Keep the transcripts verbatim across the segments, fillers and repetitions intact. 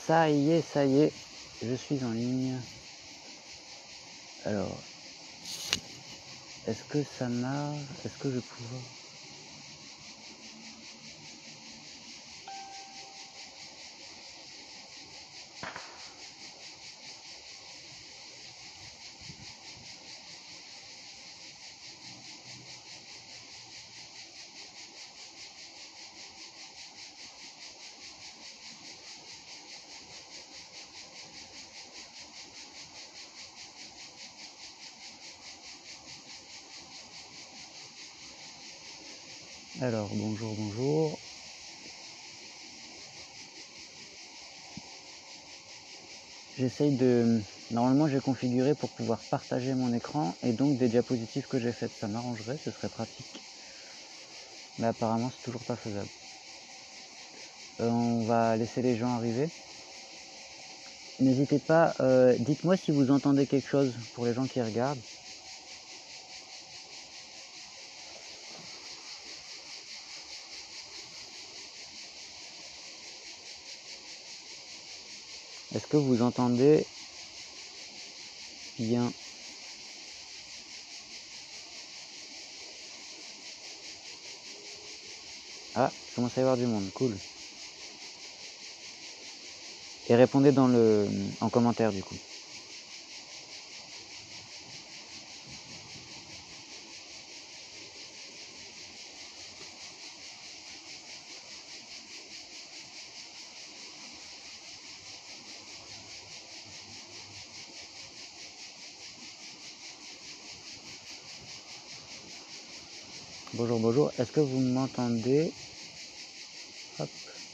Ça y est, ça y est, je suis en ligne. Alors, est-ce que ça marche? Est-ce que je pourrais... Alors, bonjour, bonjour. J'essaye de... Normalement, j'ai configuré pour pouvoir partager mon écran et donc des diapositives que j'ai faites. Ça m'arrangerait, ce serait pratique. Mais apparemment, c'est toujours pas faisable. Euh, on va laisser les gens arriver. N'hésitez pas, euh, dites-moi si vous entendez quelque chose pour les gens qui regardent. Est-ce que vous entendez bien? Ah, il commence à y avoir du monde, cool. Et répondez dans le, en commentaire du coup. Bonjour, bonjour. Est-ce que vous m'entendez? Hop.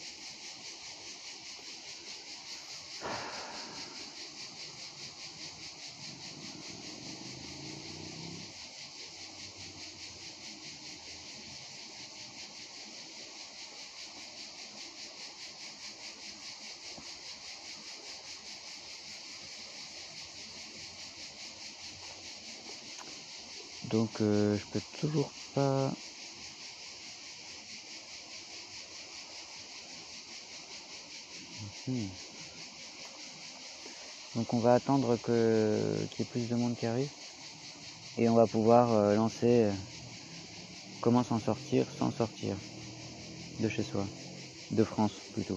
Donc euh, je peux toujours pas... Hmm. Donc on va attendre que qu'il y ait plus de monde qui arrive. Et on va pouvoir euh, lancer euh, comment s'en sortir sans sortir de chez soi. De France plutôt.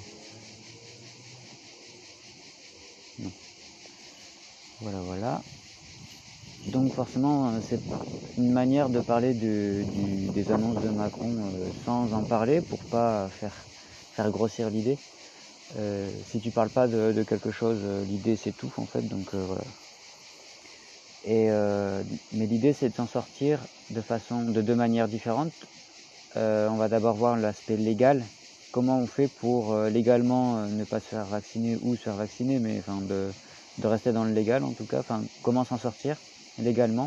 Non. Voilà, voilà. Donc forcément, c'est une manière de parler du, du, des annonces de Macron euh, sans en parler pour pas faire, faire grossir l'idée. Euh, si tu parles pas de, de quelque chose, l'idée s'étouffe en fait, donc euh, voilà. Et, euh, mais l'idée c'est de s'en sortir de façon, de deux manières différentes. Euh, on va d'abord voir l'aspect légal. Comment on fait pour euh, légalement euh, ne pas se faire vacciner ou se faire vacciner, mais enfin de, de rester dans le légal en tout cas. Enfin, comment s'en sortir légalement.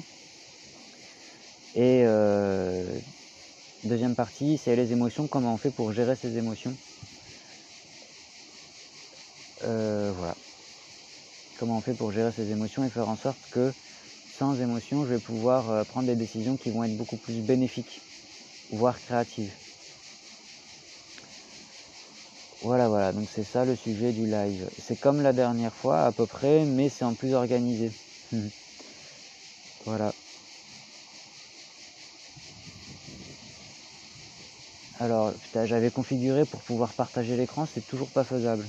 Et euh, deuxième partie, c'est les émotions. Comment on fait pour gérer ces émotions. Euh, voilà. Comment on fait pour gérer ces émotions et faire en sorte que sans émotion, je vais pouvoir euh, prendre des décisions qui vont être beaucoup plus bénéfiques, voire créatives. Voilà, voilà, donc c'est ça le sujet du live. C'est comme la dernière fois à peu près, mais c'est en plus organisé. Voilà. Alors, putain, j'avais configuré pour pouvoir partager l'écran, c'est toujours pas faisable.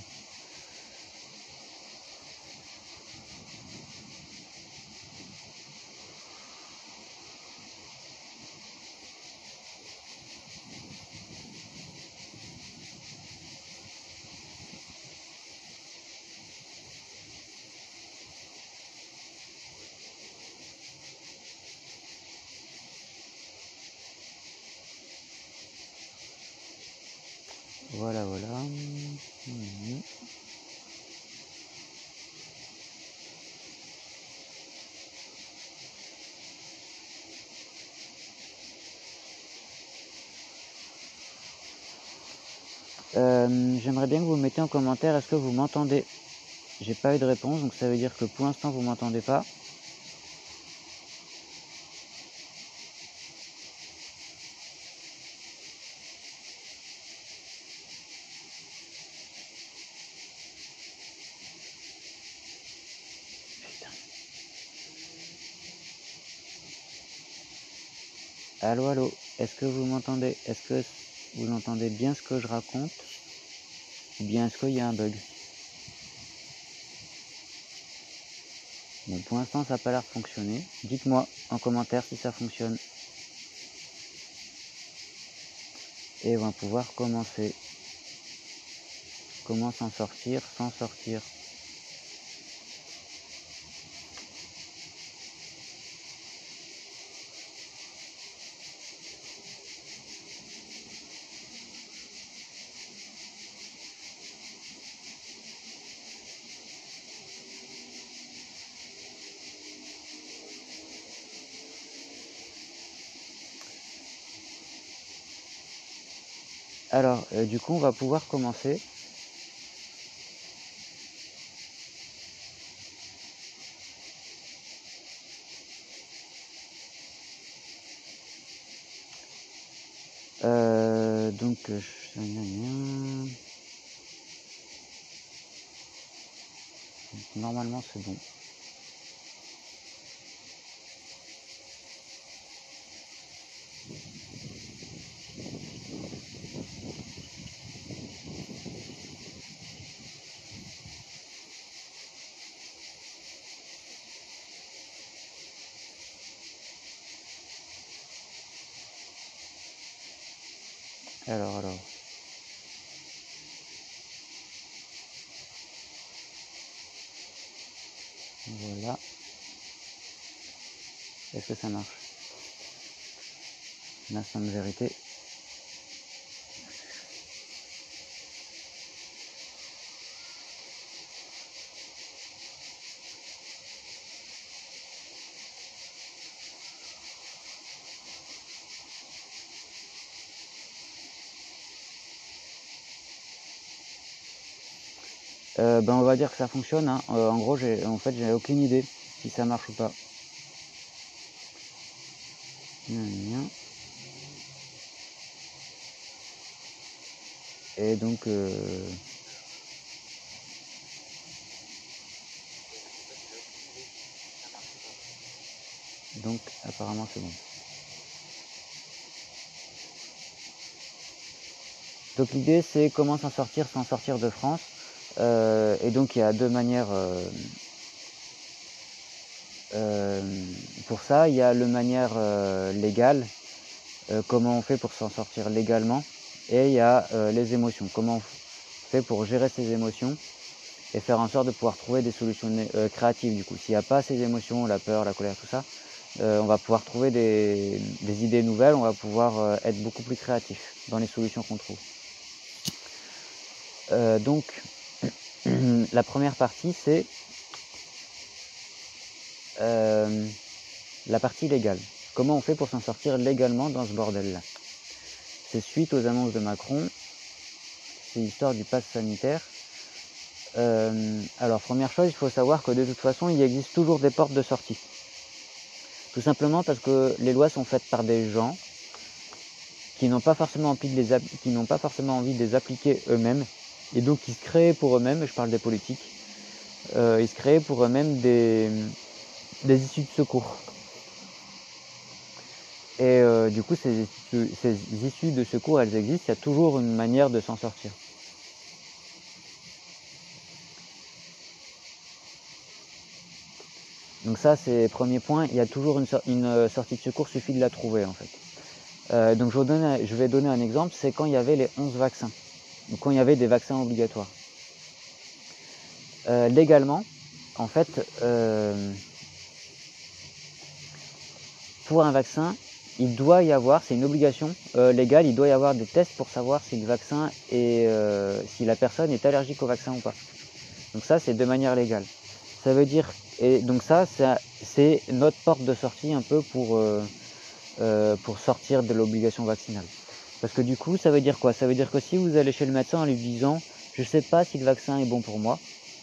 Voilà, voilà. Mmh. Euh, J'aimerais bien que vous mettez en commentaire, est-ce que vous m'entendez? J'ai pas eu de réponse, donc ça veut dire que pour l'instant vous m'entendez pas. Allô, allô, est-ce que vous m'entendez? Est-ce que vous entendez bien ce que je raconte? Ou bien est-ce qu'il y a un bug? Bon, pour l'instant, ça n'a pas l'air de fonctionner. Dites-moi en commentaire si ça fonctionne. Et on va pouvoir commencer. Comment s'en sortir sans sortir? Alors, euh, du coup, on va pouvoir commencer. Euh, donc, euh, normalement, c'est bon. Alors, alors. Voilà. Est-ce que ça marche? L'instant de vérité. Euh, ben on va dire que ça fonctionne. Hein. Euh, en gros, j'ai, en fait, j'ai aucune idée si ça marche ou pas. Et donc, euh... donc apparemment c'est bon. Donc l'idée c'est comment s'en sortir sans sortir de France. Euh, et donc il y a deux manières. Euh, euh, pour ça, il y a le manière euh, légale, euh, comment on fait pour s'en sortir légalement, et il y a euh, les émotions, comment on fait pour gérer ses émotions et faire en sorte de pouvoir trouver des solutions euh, créatives. Du coup, s'il n'y a pas ces émotions, la peur, la colère, tout ça, euh, on va pouvoir trouver des, des idées nouvelles, on va pouvoir euh, être beaucoup plus créatif dans les solutions qu'on trouve. Euh, donc, la première partie, c'est euh, la partie légale. Comment on fait pour s'en sortir légalement dans ce bordel-là? C'est suite aux annonces de Macron, c'est l'histoire du pass sanitaire. Euh, alors, première chose, il faut savoir que de toute façon, il existe toujours des portes de sortie. Tout simplement parce que les lois sont faites par des gens qui n'ont pas forcément envie de les, qui n'ont pas forcément envie de les appliquer eux-mêmes. Et donc, ils se créent pour eux-mêmes, je parle des politiques, euh, ils se créent pour eux-mêmes des, des issues de secours. Et euh, du coup, ces, ces issues de secours, elles existent, il y a toujours une manière de s'en sortir. Donc ça, c'est le premier point, il y a toujours une, une sortie de secours, il suffit de la trouver en fait. Euh, donc je, donne, je vais donner un exemple, c'est quand il y avait les onze vaccins, donc quand il y avait des vaccins obligatoires. Euh, légalement, en fait, euh, pour un vaccin, il doit y avoir, c'est une obligation euh, légale, il doit y avoir des tests pour savoir si le vaccin est, euh, si la personne est allergique au vaccin ou pas. Donc ça, c'est de manière légale. Ça veut dire, et donc ça, c'est notre porte de sortie un peu pour, euh, euh, pour sortir de l'obligation vaccinale. Parce que du coup, ça veut dire quoi? Ça veut dire que si vous allez chez le médecin en lui disant « je ne sais pas si le vaccin est bon pour moi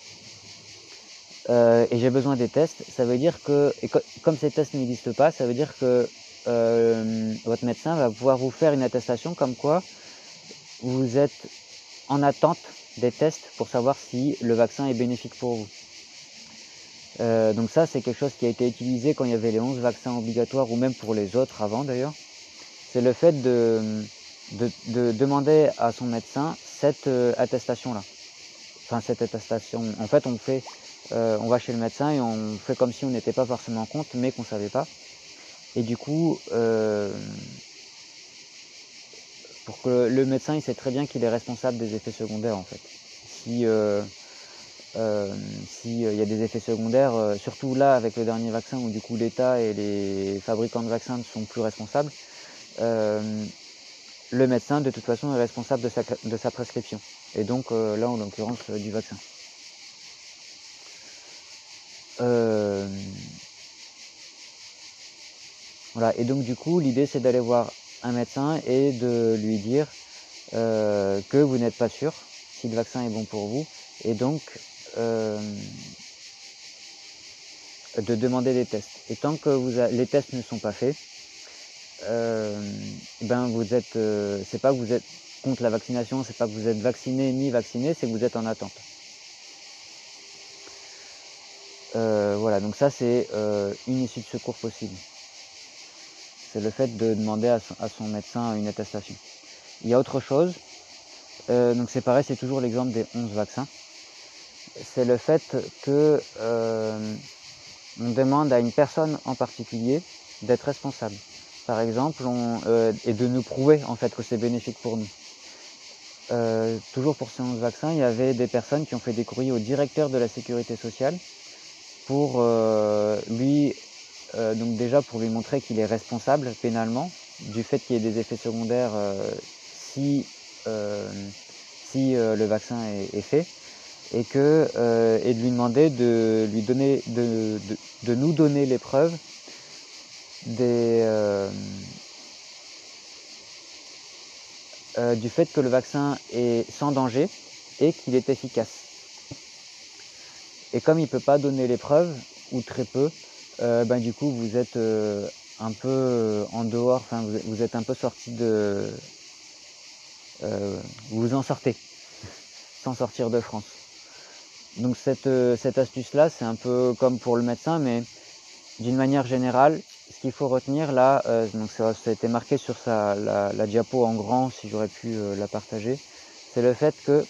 euh, et j'ai besoin des tests », ça veut dire que, et co comme ces tests n'existent pas, ça veut dire que euh, votre médecin va pouvoir vous faire une attestation comme quoi vous êtes en attente des tests pour savoir si le vaccin est bénéfique pour vous. Euh, donc ça, c'est quelque chose qui a été utilisé quand il y avait les onze vaccins obligatoires ou même pour les autres avant d'ailleurs. c'est le fait de, de, de demander à son médecin cette euh, attestation-là. Enfin, cette attestation. En fait, on fait, euh, on va chez le médecin et on fait comme si on n'était pas forcément en compte, mais qu'on ne savait pas. Et du coup, euh, pour que le médecin il sait très bien qu'il est responsable des effets secondaires en fait. Si euh, euh, s'il y a des effets secondaires, euh, surtout là avec le dernier vaccin où du coup l'État et les fabricants de vaccins ne sont plus responsables, euh, le médecin de toute façon est responsable de sa, de sa prescription. Et donc euh, là en l'occurrence euh, du vaccin. Euh, voilà, et donc du coup l'idée c'est d'aller voir un médecin et de lui dire euh, que vous n'êtes pas sûr si le vaccin est bon pour vous et donc euh, de demander des tests. Et tant que vous a, les tests ne sont pas faits, euh, ben vous êtes, euh, c'est pas que vous êtes contre la vaccination, c'est pas que vous êtes vacciné ni vacciné, c'est que vous êtes en attente. Euh, voilà, donc ça c'est euh, une issue de secours possible. C'est le fait de demander à son, à son médecin une attestation. Il y a autre chose, euh, donc c'est pareil, c'est toujours l'exemple des onze vaccins. C'est le fait que euh, on demande à une personne en particulier d'être responsable. Par exemple, on, euh, et de nous prouver en fait que c'est bénéfique pour nous. Euh, toujours pour ces onze vaccins, il y avait des personnes qui ont fait des courriers au directeur de la sécurité sociale pour euh, lui, euh, donc déjà pour lui montrer qu'il est responsable pénalement du fait qu'il y ait des effets secondaires euh, si, euh, si euh, le vaccin est, est fait. Et, que, euh, et de lui demander de, lui donner, de, de, de nous donner les preuves des, euh, euh, du fait que le vaccin est sans danger et qu'il est efficace. Et comme il ne peut pas donner les preuves, ou très peu, euh, ben du coup vous êtes euh, un peu en dehors, enfin vous, vous êtes un peu sorti de... Euh, vous vous en sortez, sans sortir de France. Donc cette, cette astuce-là, c'est un peu comme pour le médecin, mais d'une manière générale, ce qu'il faut retenir là, euh, donc ça, ça a été marqué sur sa, la, la diapo en grand, si j'aurais pu euh, la partager, c'est le fait que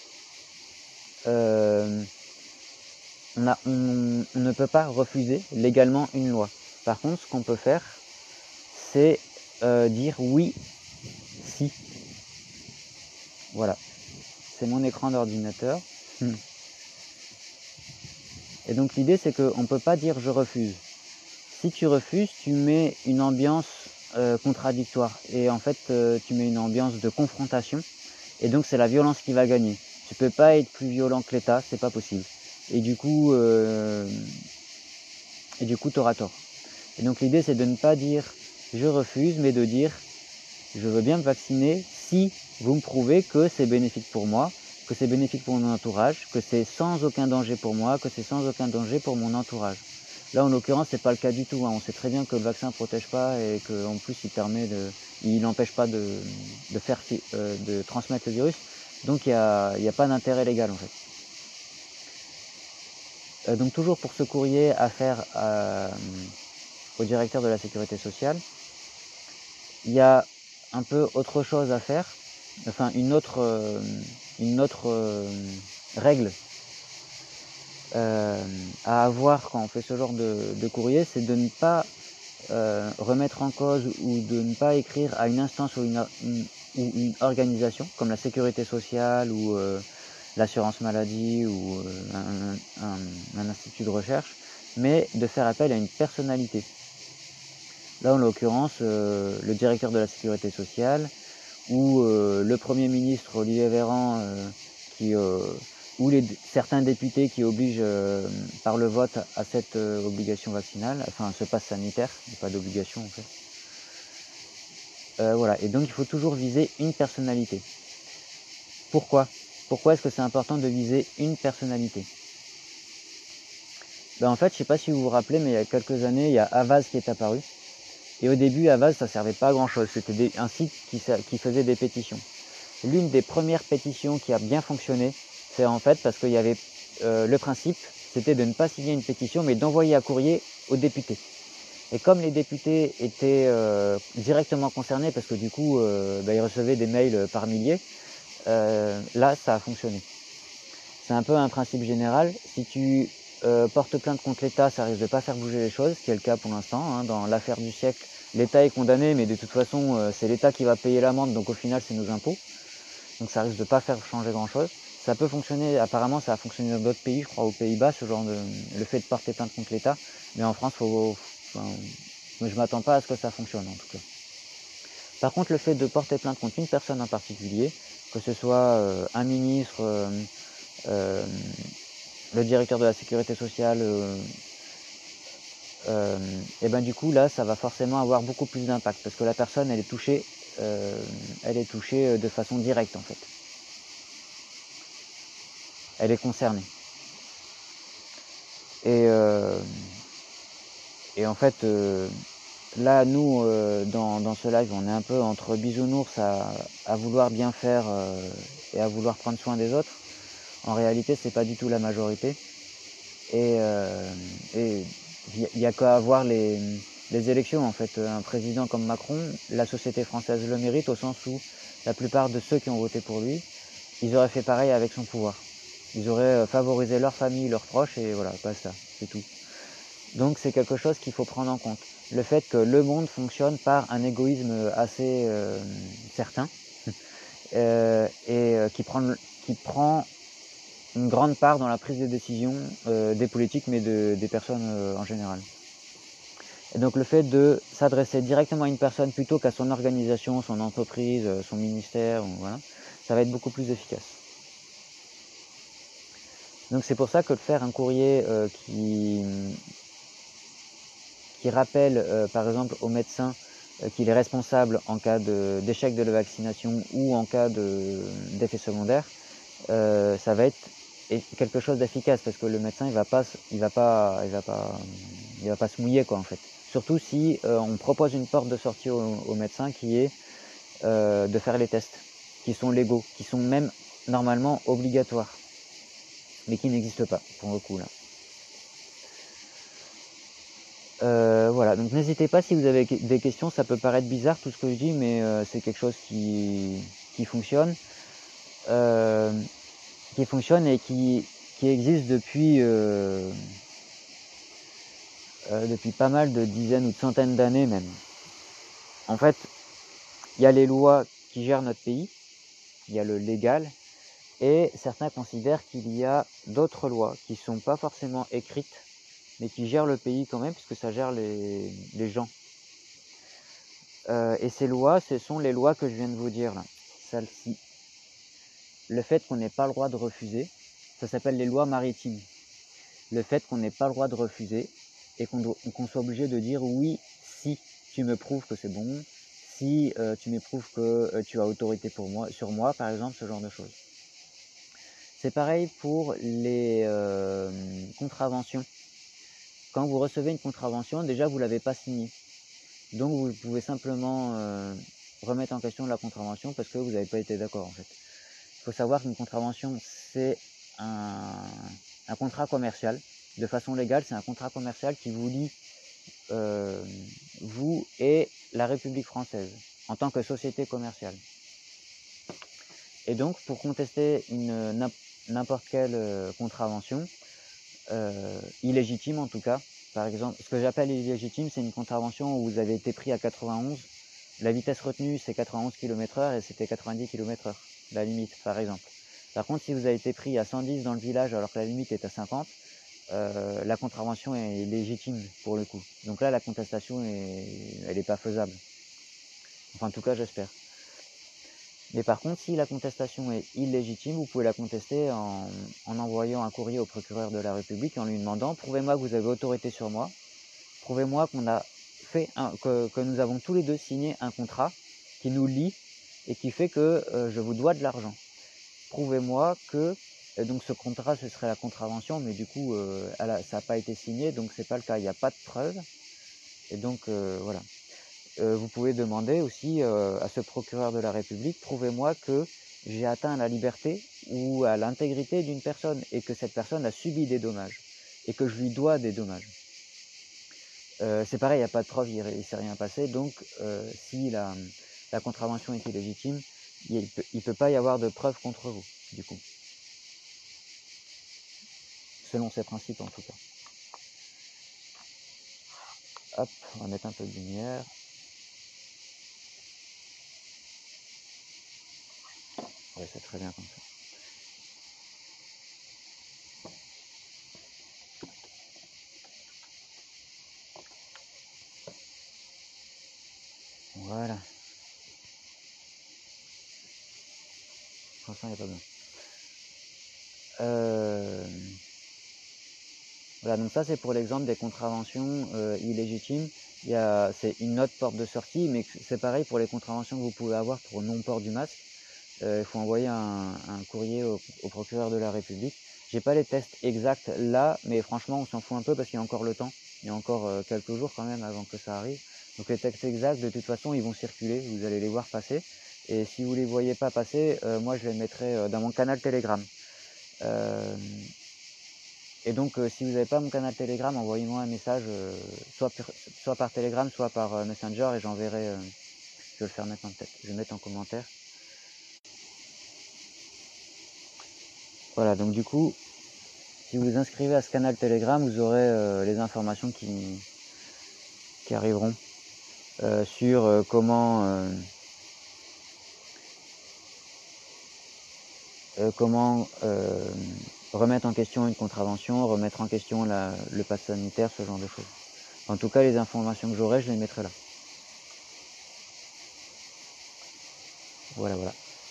euh, on, a, on, on ne peut pas refuser légalement une loi. Par contre, ce qu'on peut faire, c'est euh, dire oui, si. Voilà, c'est mon écran d'ordinateur. Et donc l'idée, c'est qu'on ne peut pas dire je refuse. Si tu refuses, tu mets une ambiance euh, contradictoire et en fait euh, tu mets une ambiance de confrontation et donc c'est la violence qui va gagner. Tu peux pas être plus violent que l'État, c'est pas possible. Et du coup, euh, et du coup, t'auras tort. Et donc l'idée c'est de ne pas dire je refuse, mais de dire je veux bien me vacciner si vous me prouvez que c'est bénéfique pour moi, que c'est bénéfique pour mon entourage, que c'est sans aucun danger pour moi, que c'est sans aucun danger pour mon entourage. Là, en l'occurrence, c'est pas le cas du tout. Hein. On sait très bien que le vaccin ne protège pas et qu'en plus, il permet de, il n'empêche pas de, de faire, euh, de transmettre le virus. Donc, il n'y a, y a pas d'intérêt légal en fait. Euh, donc, toujours pour ce courrier à faire à, au directeur de la sécurité sociale, il y a un peu autre chose à faire. Enfin, une autre, euh, une autre euh, règle euh, à avoir quand on fait ce genre de, de courrier, c'est de ne pas euh, remettre en cause ou de ne pas écrire à une instance ou une, une, ou une organisation comme la sécurité sociale ou euh, l'assurance maladie ou euh, un, un, un institut de recherche, mais de faire appel à une personnalité. Là, en l'occurrence, euh, le directeur de la sécurité sociale ou euh, le Premier ministre Olivier Véran euh, qui... Euh, ou les, certains députés qui obligent euh, par le vote à cette euh, obligation vaccinale, enfin ce passe sanitaire, il n'y a pas d'obligation en fait. Euh, voilà, et donc il faut toujours viser une personnalité. Pourquoi Pourquoi est-ce que c'est important de viser une personnalité? Ben, en fait, je ne sais pas si vous vous rappelez, mais il y a quelques années, il y a Havas qui est apparu. Et au début, Havas, ça ne servait pas à grand chose, c'était un site qui, qui faisait des pétitions. L'une des premières pétitions qui a bien fonctionné, c'est en fait parce qu'il y avait euh, le principe, c'était de ne pas signer une pétition, mais d'envoyer un courrier aux députés. Et comme les députés étaient euh, directement concernés, parce que du coup, euh, bah, ils recevaient des mails par milliers, euh, là, ça a fonctionné. C'est un peu un principe général. Si tu euh, portes plainte contre l'État, ça risque de pas faire bouger les choses, ce qui est le cas pour l'instant. Hein. Dans l'affaire du siècle, l'État est condamné, mais de toute façon, euh, c'est l'État qui va payer l'amende, donc au final, c'est nos impôts. Donc ça risque de pas faire changer grand-chose. Ça peut fonctionner, apparemment, ça a fonctionné dans d'autres pays, je crois aux Pays-Bas, ce genre de, le fait de porter plainte contre l'État. Mais en France, faut, enfin, je m'attends pas à ce que ça fonctionne en tout cas. Par contre, le fait de porter plainte contre une personne en particulier, que ce soit euh, un ministre, euh, euh, le directeur de la sécurité sociale, euh, euh, et ben du coup là, ça va forcément avoir beaucoup plus d'impact parce que la personne, elle est touchée, euh, elle est touchée de façon directe en fait. Elle est concernée. Et, euh, et en fait, euh, là, nous, euh, dans, dans ce live, on est un peu entre bisounours à, à vouloir bien faire euh, et à vouloir prendre soin des autres. En réalité, c'est pas du tout la majorité. Et il n'y a qu'à avoir les, les élections. En fait, un président comme Macron, la société française le mérite au sens où la plupart de ceux qui ont voté pour lui, ils auraient fait pareil avec son pouvoir. Ils auraient favorisé leur famille, leurs proches, et voilà, basta, c'est tout. Donc c'est quelque chose qu'il faut prendre en compte. Le fait que le monde fonctionne par un égoïsme assez euh, certain euh, et euh, qui prend, qui prend une grande part dans la prise de décision euh, des politiques, mais de, des personnes euh, en général. Et donc le fait de s'adresser directement à une personne plutôt qu'à son organisation, son entreprise, son ministère, voilà, ça va être beaucoup plus efficace. Donc c'est pour ça que de faire un courrier euh, qui, qui rappelle euh, par exemple au médecin euh, qu'il est responsable en cas d'échec de, de la vaccination ou en cas d'effet secondaire, euh, ça va être quelque chose d'efficace parce que le médecin il va pas, il va pas, il va pas, il va pas se mouiller quoi en fait. Surtout si euh, on propose une porte de sortie au, au médecin qui est euh, de faire les tests, qui sont légaux, qui sont même normalement obligatoires, mais qui n'existent pas pour le coup là. Euh, voilà, donc n'hésitez pas si vous avez des questions, ça peut paraître bizarre tout ce que je dis, mais euh, c'est quelque chose qui, qui fonctionne, euh, qui fonctionne et qui, qui existe depuis, euh, euh, depuis pas mal de dizaines ou de centaines d'années même. En fait, il y a les lois qui gèrent notre pays, il y a le légal, et certains considèrent qu'il y a d'autres lois qui ne sont pas forcément écrites, mais qui gèrent le pays quand même, puisque ça gère les, les gens. Euh, et ces lois, ce sont les lois que je viens de vous dire là, celles-ci. Le fait qu'on n'ait pas le droit de refuser, ça s'appelle les lois maritimes. Le fait qu'on n'ait pas le droit de refuser et qu'on qu'on soit obligé de dire oui si tu me prouves que c'est bon, si euh, tu me prouves que euh, tu as autorité pour moi, sur moi, par exemple, ce genre de choses. C'est pareil pour les euh, contraventions. Quand vous recevez une contravention, déjà vous ne l'avez pas signée. Donc vous pouvez simplement euh, remettre en question la contravention parce que vous n'avez pas été d'accord en fait. Il faut savoir qu'une contravention, c'est un, un contrat commercial. De façon légale, c'est un contrat commercial qui vous lie, euh, vous et la République française, en tant que société commerciale. Et donc, pour contester une n'importe quelle euh, contravention, euh, illégitime en tout cas, par exemple, ce que j'appelle illégitime, c'est une contravention où vous avez été pris à quatre-vingt-onze, la vitesse retenue c'est quatre-vingt-onze kilomètres heure et c'était quatre-vingt-dix kilomètres heure, la limite par exemple. Par contre, si vous avez été pris à cent dix dans le village alors que la limite est à cinquante, euh, la contravention est légitime pour le coup. Donc là, la contestation, est, elle n'est pas faisable. Enfin, en tout cas, j'espère. Mais par contre, si la contestation est illégitime, vous pouvez la contester en, en envoyant un courrier au procureur de la République en lui demandant « Prouvez-moi que vous avez autorité sur moi, prouvez-moi qu'on a fait un, que, que nous avons tous les deux signé un contrat qui nous lie et qui fait que euh, je vous dois de l'argent. Prouvez-moi que… » Donc ce contrat, ce serait la contravention, mais du coup, euh, a, ça n'a pas été signé, donc c'est pas le cas, il n'y a pas de preuve. Et donc, euh, voilà. Euh, vous pouvez demander aussi euh, à ce procureur de la République, prouvez-moi que j'ai atteint à la liberté ou à l'intégrité d'une personne et que cette personne a subi des dommages et que je lui dois des dommages. euh, c'est pareil, il n'y a pas de preuve, il ne s'est rien passé, donc euh, si la, la contravention est illégitime, il ne peut, il peut pas y avoir de preuve contre vous, du coup. Selon ces principes en tout cas. Hop, on va mettre un peu de lumière. Ouais, c'est très bien comme ça. Voilà. Pour l'instant, il n'y a pas besoin. Euh... Voilà, donc ça c'est pour l'exemple des contraventions euh, illégitimes. Il y a, c'est une autre porte de sortie, mais c'est pareil pour les contraventions que vous pouvez avoir pour non-port du masque. Euh, il faut envoyer un, un courrier au, au procureur de la République. J'ai pas les tests exacts là, mais franchement on s'en fout un peu parce qu'il y a encore le temps. Il y a encore euh, quelques jours quand même avant que ça arrive. Donc les textes exacts, de toute façon, ils vont circuler, vous allez les voir passer. Et si vous les voyez pas passer, euh, moi je les mettrai euh, dans mon canal Telegram. Euh, et donc euh, si vous n'avez pas mon canal Telegram, envoyez-moi un message, euh, soit, par, soit par Telegram, soit par euh, Messenger, et j'enverrai, euh, je vais le faire maintenant peut-être, je vais mettre en commentaire. Voilà, donc du coup, si vous vous inscrivez à ce canal Telegram, vous aurez euh, les informations qui, qui arriveront euh, sur euh, comment, euh, euh, comment euh, remettre en question une contravention, remettre en question la, le pass sanitaire, ce genre de choses. En tout cas, les informations que j'aurai, je les mettrai là. Voilà, voilà.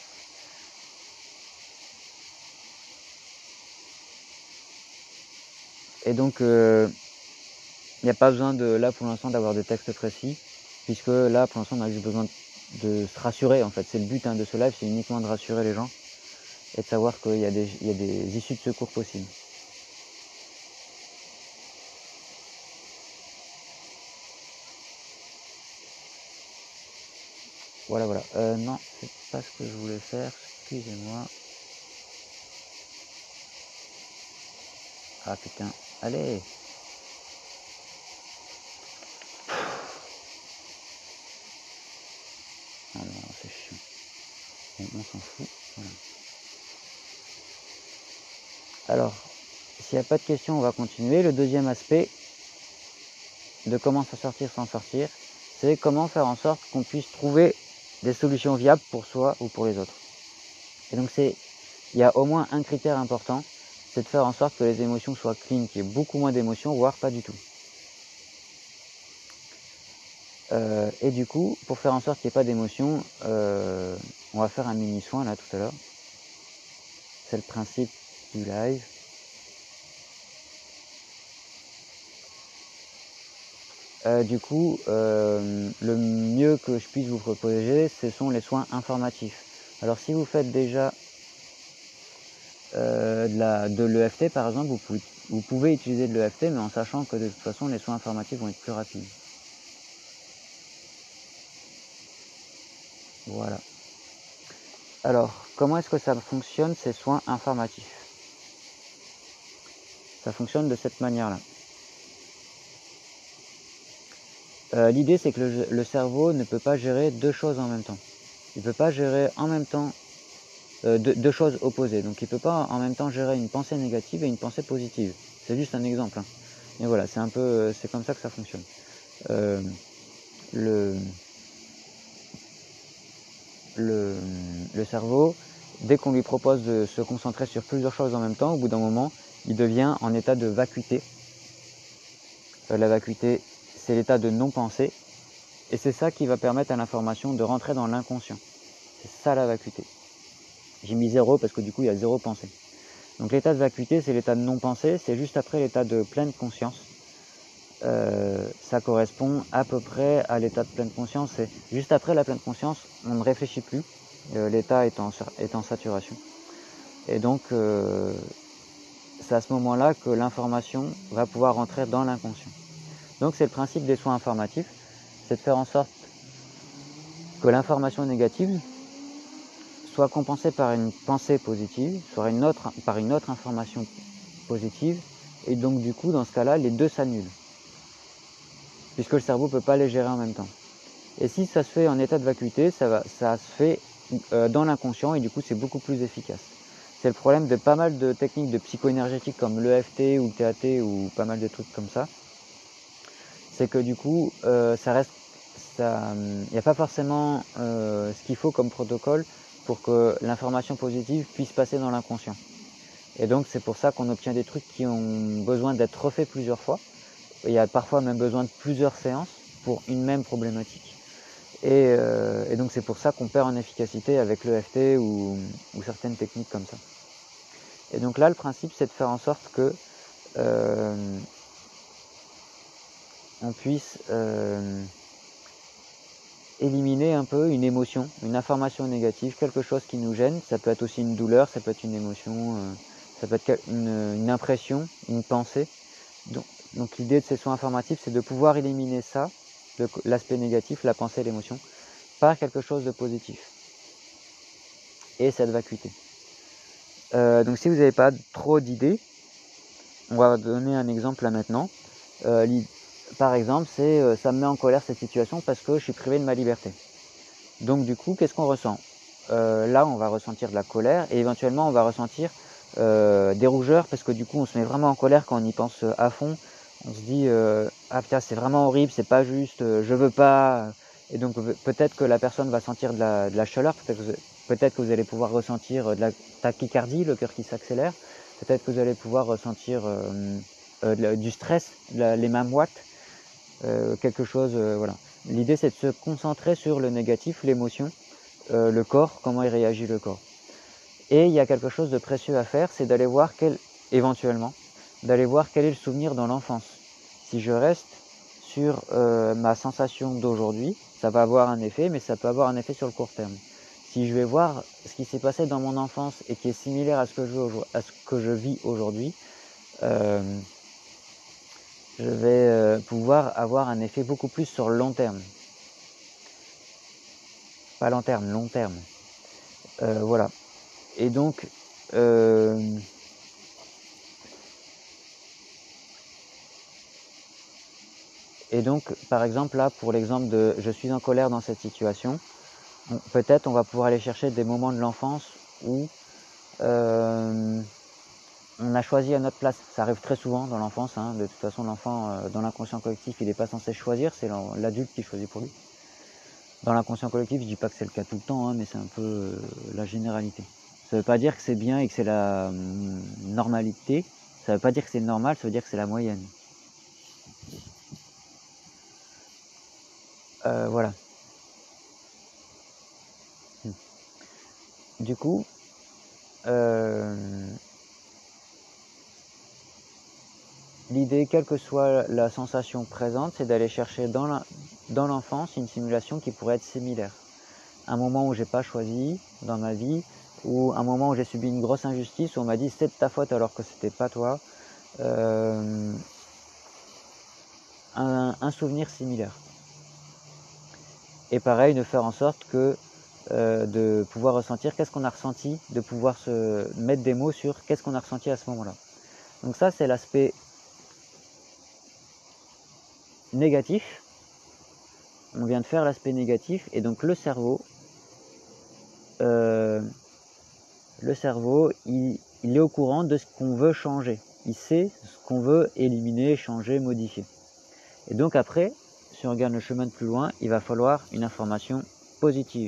Et donc, euh, il n'y a pas besoin de, là pour l'instant, d'avoir des textes précis, puisque là pour l'instant on a juste besoin de se rassurer, en fait. C'est le but hein, de ce live, c'est uniquement de rassurer les gens et de savoir qu'il y a des, il y a des issues de secours possibles. Voilà, voilà. Euh, non, c'est pas ce que je voulais faire, excusez-moi. Ah putain, allez. Ah non, c'est chiant. Bon, on s'en fout. Voilà. Alors, s'il n'y a pas de questions, on va continuer. Le deuxième aspect de comment s'en sortir sans sortir, c'est comment faire en sorte qu'on puisse trouver des solutions viables pour soi ou pour les autres. Et donc c'est, il y a au moins un critère important, c'est de faire en sorte que les émotions soient clean, qu'il y ait beaucoup moins d'émotions, voire pas du tout. Euh, et du coup, pour faire en sorte qu'il n'y ait pas d'émotions, euh, on va faire un mini soin là tout à l'heure. C'est le principe du live. Euh, du coup, euh, le mieux que je puisse vous proposer, ce sont les soins informatifs. Alors si vous faites déjà euh, de, la, de l'E F T par exemple, vous pouvez, vous pouvez utiliser de l'E F T, mais en sachant que de toute façon les soins informatifs vont être plus rapides. Voilà. Alors, comment est-ce que ça fonctionne ces soins informatifs? Ça fonctionne de cette manière-là. Euh, l'idée c'est que le, le cerveau ne peut pas gérer deux choses en même temps. Il ne peut pas gérer en même temps euh, deux, deux choses opposées. Donc il ne peut pas en même temps gérer une pensée négative et une pensée positive. C'est juste un exemple. Hein. Et voilà, c'est un peu, c'est comme ça que ça fonctionne. Euh, le, le, le cerveau, dès qu'on lui propose de se concentrer sur plusieurs choses en même temps, au bout d'un moment, il devient en état de vacuité. Euh, la vacuité, c'est l'état de non-pensée. Et c'est ça qui va permettre à l'information de rentrer dans l'inconscient. C'est ça la vacuité. J'ai mis zéro parce que du coup, il y a zéro pensée. Donc l'état de vacuité, c'est l'état de non-pensée, c'est juste après l'état de pleine conscience. Euh, ça correspond à peu près à l'état de pleine conscience. C'est juste après la pleine conscience, on ne réfléchit plus. Euh, l'état est en, est en saturation. Et donc, euh, c'est à ce moment-là que l'information va pouvoir rentrer dans l'inconscient. Donc c'est le principe des soins informatifs, c'est de faire en sorte que l'information négative soit compensée par une pensée positive, soit une autre, par une autre information positive, et donc du coup dans ce cas-là les deux s'annulent. puisque le cerveau ne peut pas les gérer en même temps. Et si ça se fait en état de vacuité, ça, va, ça se fait euh, dans l'inconscient et du coup c'est beaucoup plus efficace. C'est le problème de pas mal de techniques de psycho-énergétique comme l'E F T ou le T A T ou pas mal de trucs comme ça. C'est que du coup, euh, ça reste, ça, il n'y a pas forcément euh, ce qu'il faut comme protocole pour que l'information positive puisse passer dans l'inconscient. Et donc c'est pour ça qu'on obtient des trucs qui ont besoin d'être refaits plusieurs fois. Il y a parfois même besoin de plusieurs séances pour une même problématique. Et, euh, et donc c'est pour ça qu'on perd en efficacité avec l'E F T ou, ou certaines techniques comme ça. Et donc là, le principe, c'est de faire en sorte que euh, on puisse euh, éliminer un peu une émotion, une information négative, quelque chose qui nous gêne. Ça peut être aussi une douleur, ça peut être une émotion, euh, ça peut être une, une impression, une pensée. Donc, donc l'idée de ces soins informatifs, c'est de pouvoir éliminer ça, l'aspect négatif, la pensée, l'émotion, par quelque chose de positif. Et cette vacuité. Euh, donc si vous n'avez pas trop d'idées, on va donner un exemple là maintenant. Euh, par exemple, c'est euh, ça me met en colère cette situation parce que je suis privé de ma liberté. Donc du coup, qu'est-ce qu'on ressent euh, Là, on va ressentir de la colère et éventuellement on va ressentir euh, des rougeurs parce que du coup, on se met vraiment en colère quand on y pense à fond. On se dit euh, ah putain, c'est vraiment horrible, c'est pas juste, euh, je veux pas. Et donc peut-être que la personne va sentir de la, de la chaleur, peut-être que, peut-être que vous allez pouvoir ressentir de la tachycardie, le cœur qui s'accélère. Peut-être que vous allez pouvoir ressentir euh, euh, du stress, la, les mains moites, euh, quelque chose, euh, voilà. L'idée c'est de se concentrer sur le négatif, l'émotion, euh, le corps, comment il réagit le corps. Et il y a quelque chose de précieux à faire, c'est d'aller voir quel, éventuellement, d'aller voir quel est le souvenir dans l'enfance. Si je reste sur euh, ma sensation d'aujourd'hui, ça va avoir un effet, mais ça peut avoir un effet sur le court terme. Si je vais voir ce qui s'est passé dans mon enfance et qui est similaire à ce que je, à ce que je vis aujourd'hui, euh, je vais euh, pouvoir avoir un effet beaucoup plus sur le long terme. Pas long terme, long terme. Euh, voilà. Et donc, euh, et donc, par exemple, là, pour l'exemple de « je suis en colère dans cette situation », peut-être on va pouvoir aller chercher des moments de l'enfance où euh, on a choisi à notre place. Ça arrive très souvent dans l'enfance, hein. De toute façon, l'enfant, euh, dans l'inconscient collectif, il n'est pas censé choisir, c'est l'adulte qui choisit pour lui. Dans l'inconscient collectif, je ne dis pas que c'est le cas tout le temps, hein, mais c'est un peu euh, la généralité. Ça ne veut pas dire que c'est bien et que c'est la euh, normalité, ça ne veut pas dire que c'est normal, ça veut dire que c'est la moyenne. Euh, voilà. Du coup, euh, l'idée, quelle que soit la sensation présente, c'est d'aller chercher dans l'enfance une simulation qui pourrait être similaire. Un moment où j'ai pas choisi dans ma vie, ou un moment où j'ai subi une grosse injustice, où on m'a dit c'est de ta faute alors que c'était pas toi. Euh, un, un souvenir similaire. Et pareil, de faire en sorte que euh, de pouvoir ressentir qu'est-ce qu'on a ressenti, de pouvoir se mettre des mots sur qu'est-ce qu'on a ressenti à ce moment-là. Donc ça, c'est l'aspect négatif. On vient de faire l'aspect négatif, et donc le cerveau, euh, le cerveau, il, il est au courant de ce qu'on veut changer. Il sait ce qu'on veut éliminer, changer, modifier. Et donc après, si on regarde le chemin de plus loin, il va falloir une information positive.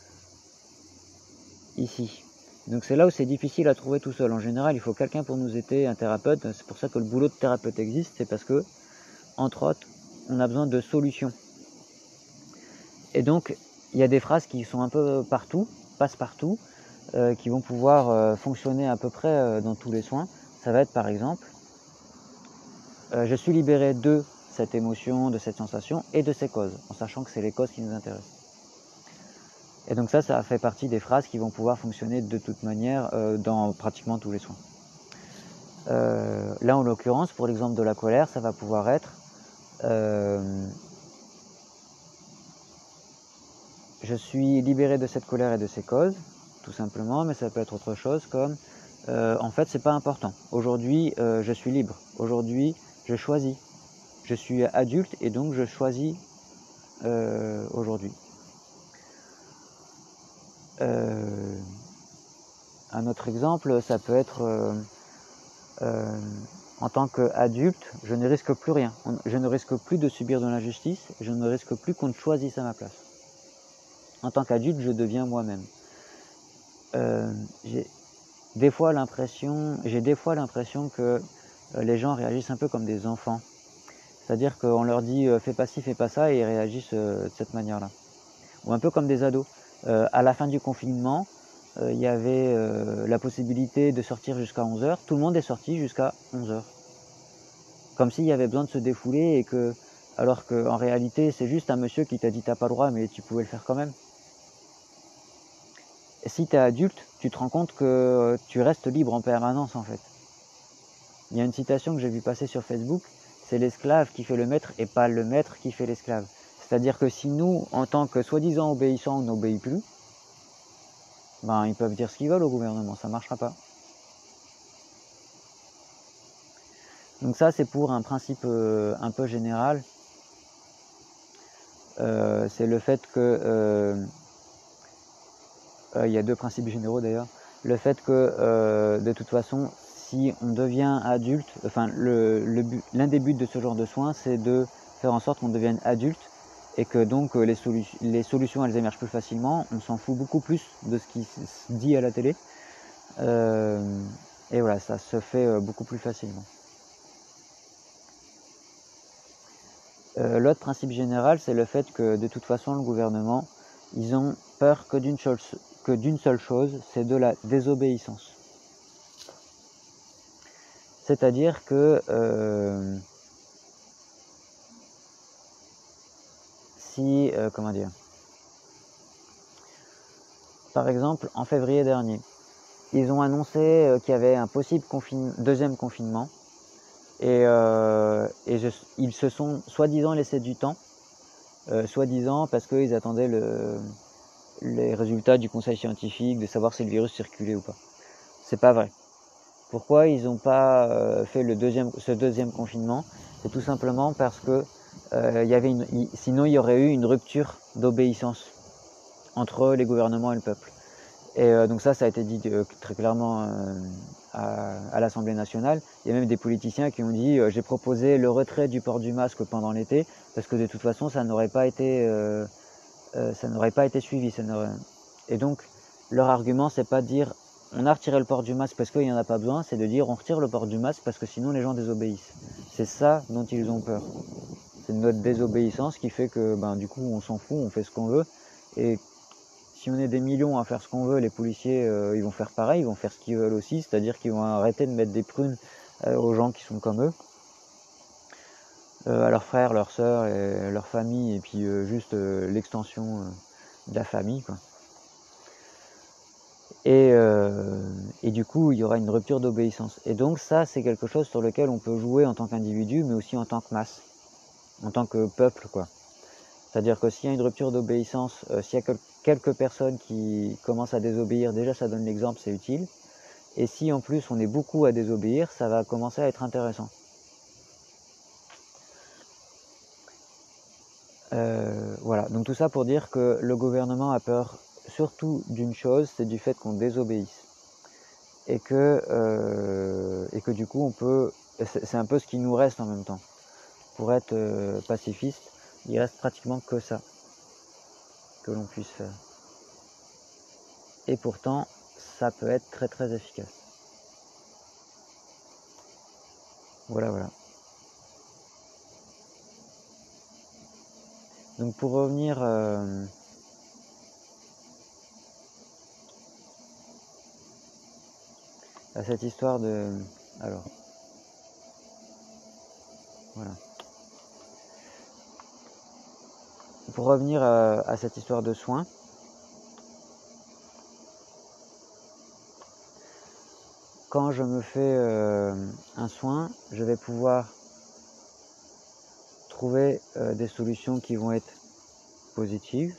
Ici. Donc c'est là où c'est difficile à trouver tout seul. En général, il faut quelqu'un pour nous aider, un thérapeute. C'est pour ça que le boulot de thérapeute existe, c'est parce que, entre autres, on a besoin de solutions. Et donc, il y a des phrases qui sont un peu partout, passe-partout, euh, qui vont pouvoir euh, fonctionner à peu près euh, dans tous les soins. Ça va être par exemple, euh, je suis libéré de cette émotion, de cette sensation et de ses causes, en sachant que c'est les causes qui nous intéressent. Et donc ça, ça fait partie des phrases qui vont pouvoir fonctionner de toute manière euh, dans pratiquement tous les soins. Euh, là, en l'occurrence, pour l'exemple de la colère, ça va pouvoir être euh, je suis libéré de cette colère et de ses causes, tout simplement, mais ça peut être autre chose comme euh, en fait, c'est pas important. Aujourd'hui, euh, je suis libre. Aujourd'hui, je choisis. je suis adulte et donc je choisis euh, aujourd'hui. Euh, un autre exemple, ça peut être euh, euh, en tant qu'adulte, je ne risque plus rien. Je ne risque plus de subir de l'injustice, je ne risque plus qu'on choisisse à ma place. En tant qu'adulte, je deviens moi-même. Euh, j'ai des fois l'impression, j'ai des fois l'impression que les gens réagissent un peu comme des enfants. C'est-à-dire qu'on leur dit euh, fais pas ci, fais pas ça, et ils réagissent euh, de cette manière-là. Ou un peu comme des ados. Euh, à la fin du confinement, euh, il y avait euh, la possibilité de sortir jusqu'à onze heures. Tout le monde est sorti jusqu'à onze heures. Comme s'il y avait besoin de se défouler, et que, alors qu'en réalité, c'est juste un monsieur qui t'a dit t'as pas le droit, mais tu pouvais le faire quand même. Et si tu es adulte, tu te rends compte que tu restes libre en permanence en fait. Il y a une citation que j'ai vu passer sur Facebook, c'est l'esclave qui fait le maître et pas le maître qui fait l'esclave. C'est-à-dire que si nous, en tant que soi-disant obéissants, on n'obéit plus, ben ils peuvent dire ce qu'ils veulent au gouvernement, ça ne marchera pas. Donc ça, c'est pour un principe euh, un peu général. Euh, c'est le fait que... Euh, euh, il y a deux principes généraux d'ailleurs. Le fait que, euh, de toute façon, si on devient adulte, enfin, le, le but, l'un des buts de ce genre de soins, c'est de faire en sorte qu'on devienne adulte, et que donc les, solu les solutions, elles émergent plus facilement. On s'en fout beaucoup plus de ce qui se dit à la télé. Euh, et voilà, ça se fait beaucoup plus facilement. Euh, L'autre principe général, c'est le fait que de toute façon, le gouvernement, ils ont peur que d'une chose, que d'une seule chose, c'est de la désobéissance. C'est-à-dire que euh, si, euh, comment dire, par exemple, en février dernier, ils ont annoncé qu'il y avait un possible confine, deuxième confinement, et, euh, et je, ils se sont soi-disant laissé du temps, euh, soi-disant parce qu'ils attendaient le, les résultats du conseil scientifique, de savoir si le virus circulait ou pas. C'est pas vrai. Pourquoi ils n'ont pas euh, fait le deuxième, ce deuxième confinement? C'est tout simplement parce que euh, y avait une, y, sinon il y aurait eu une rupture d'obéissance entre les gouvernements et le peuple. Et euh, donc ça, ça a été dit euh, très clairement euh, à, à l'Assemblée nationale. Il y a même des politiciens qui ont dit euh, j'ai proposé le retrait du port du masque pendant l'été parce que de toute façon ça n'aurait pas été euh, euh, ça n'aurait pas été suivi. Ça et donc leur argument, c'est pas de dire on a retiré le port du masque parce qu'il n'y en a pas besoin, c'est de dire on retire le port du masque parce que sinon les gens désobéissent. C'est ça dont ils ont peur. C'est notre désobéissance qui fait que ben, du coup on s'en fout, on fait ce qu'on veut. Et si on est des millions à faire ce qu'on veut, les policiers euh, ils vont faire pareil, ils vont faire ce qu'ils veulent aussi, c'est-à-dire qu'ils vont arrêter de mettre des prunes euh, aux gens qui sont comme eux, euh, à leurs frères, leurs sœurs, et leur famille, et puis euh, juste euh, l'extension euh, de la famille, quoi. Et, euh, et du coup, il y aura une rupture d'obéissance. Et donc ça, c'est quelque chose sur lequel on peut jouer en tant qu'individu, mais aussi en tant que masse, en tant que peuple, quoi. C'est-à-dire que s'il y a une rupture d'obéissance, euh, s'il y a quelques personnes qui commencent à désobéir, déjà ça donne l'exemple, c'est utile. Et si en plus on est beaucoup à désobéir, ça va commencer à être intéressant. Euh, voilà, donc tout ça pour dire que le gouvernement a peur surtout d'une chose, c'est du fait qu'on désobéisse. Et que, euh, et que du coup on peut, c'est un peu ce qui nous reste en même temps. Pour être euh, pacifiste, il reste pratiquement que ça que l'on puisse faire. Et pourtant, ça peut être très très efficace. Voilà, voilà. Donc pour revenir euh, à cette histoire de... Alors, voilà. Pour revenir à, à cette histoire de soins, quand je me fais euh, un soin, je vais pouvoir trouver euh, des solutions qui vont être positives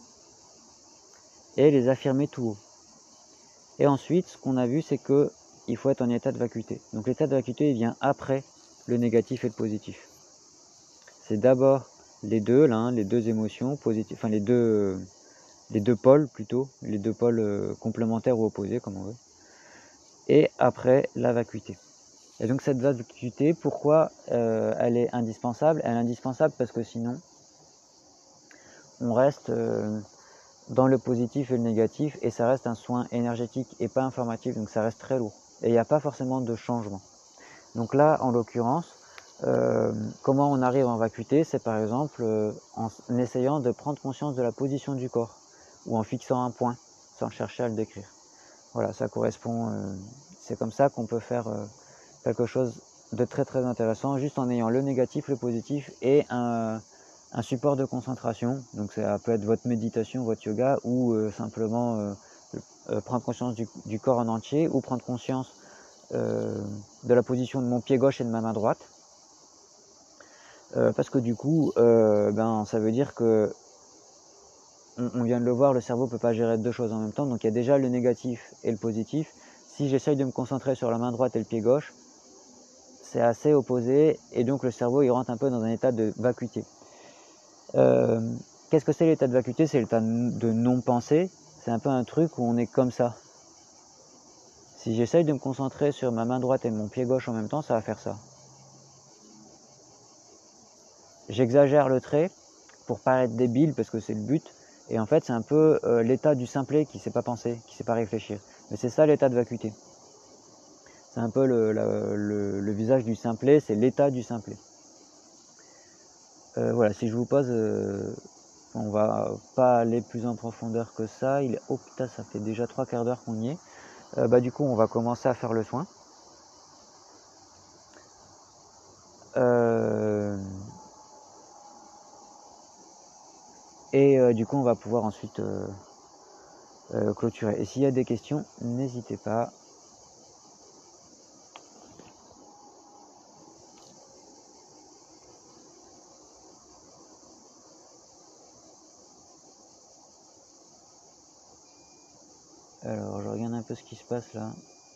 et les affirmer tout haut. Et ensuite, ce qu'on a vu, c'est que il faut être en état de vacuité. Donc l'état de vacuité, il vient après le négatif et le positif. c'est d'abord les deux, là, hein, les deux émotions positives, enfin les deux, les deux pôles plutôt, les deux pôles euh, complémentaires ou opposés, comme on veut. Et après, la vacuité. Et donc cette vacuité, pourquoi euh, elle est indispensable? Elle est indispensable parce que sinon, on reste euh, dans le positif et le négatif, et ça reste un soin énergétique et pas informatif, donc ça reste très lourd. Et il n'y a pas forcément de changement. Donc là, en l'occurrence, euh, comment on arrive en vacuité? C'est par exemple euh, en essayant de prendre conscience de la position du corps, ou en fixant un point, sans chercher à le décrire. Voilà, ça correspond, euh, c'est comme ça qu'on peut faire euh, quelque chose de très très intéressant, juste en ayant le négatif, le positif et un, un support de concentration. Donc ça peut être votre méditation, votre yoga, ou euh, simplement euh, euh, prendre conscience du, du corps en entier, ou prendre conscience euh, de la position de mon pied gauche et de ma main droite. Euh, parce que du coup, euh, ben, ça veut dire que, on, on vient de le voir, le cerveau ne peut pas gérer deux choses en même temps, donc il y a déjà le négatif et le positif. Si j'essaye de me concentrer sur la main droite et le pied gauche, c'est assez opposé, et donc le cerveau il rentre un peu dans un état de vacuité. Euh, Qu'est-ce que c'est l'état de vacuité? C'est l'état de non-pensée, c'est un peu un truc où on est comme ça. Si j'essaye de me concentrer sur ma main droite et mon pied gauche en même temps, ça va faire ça. J'exagère le trait pour paraître débile, parce que c'est le but, et en fait c'est un peu euh, l'état du simplet qui ne sait pas penser, qui ne sait pas réfléchir. Mais c'est ça l'état de vacuité. C'est un peu le, le, le, le visage du simplet, c'est l'état du simplet. Euh, voilà, si je vous pose, euh, on va pas aller plus en profondeur que ça. Il est, oh putain, ça fait déjà trois quarts d'heure qu'on y est. Euh, bah du coup, on va commencer à faire le soin. Euh, et euh, du coup, on va pouvoir ensuite euh, euh, clôturer. Et s'il y a des questions, n'hésitez pas. Alors, je regarde un peu ce qui se passe là.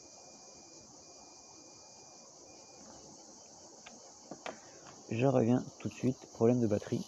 Je reviens tout de suite. Problème de batterie.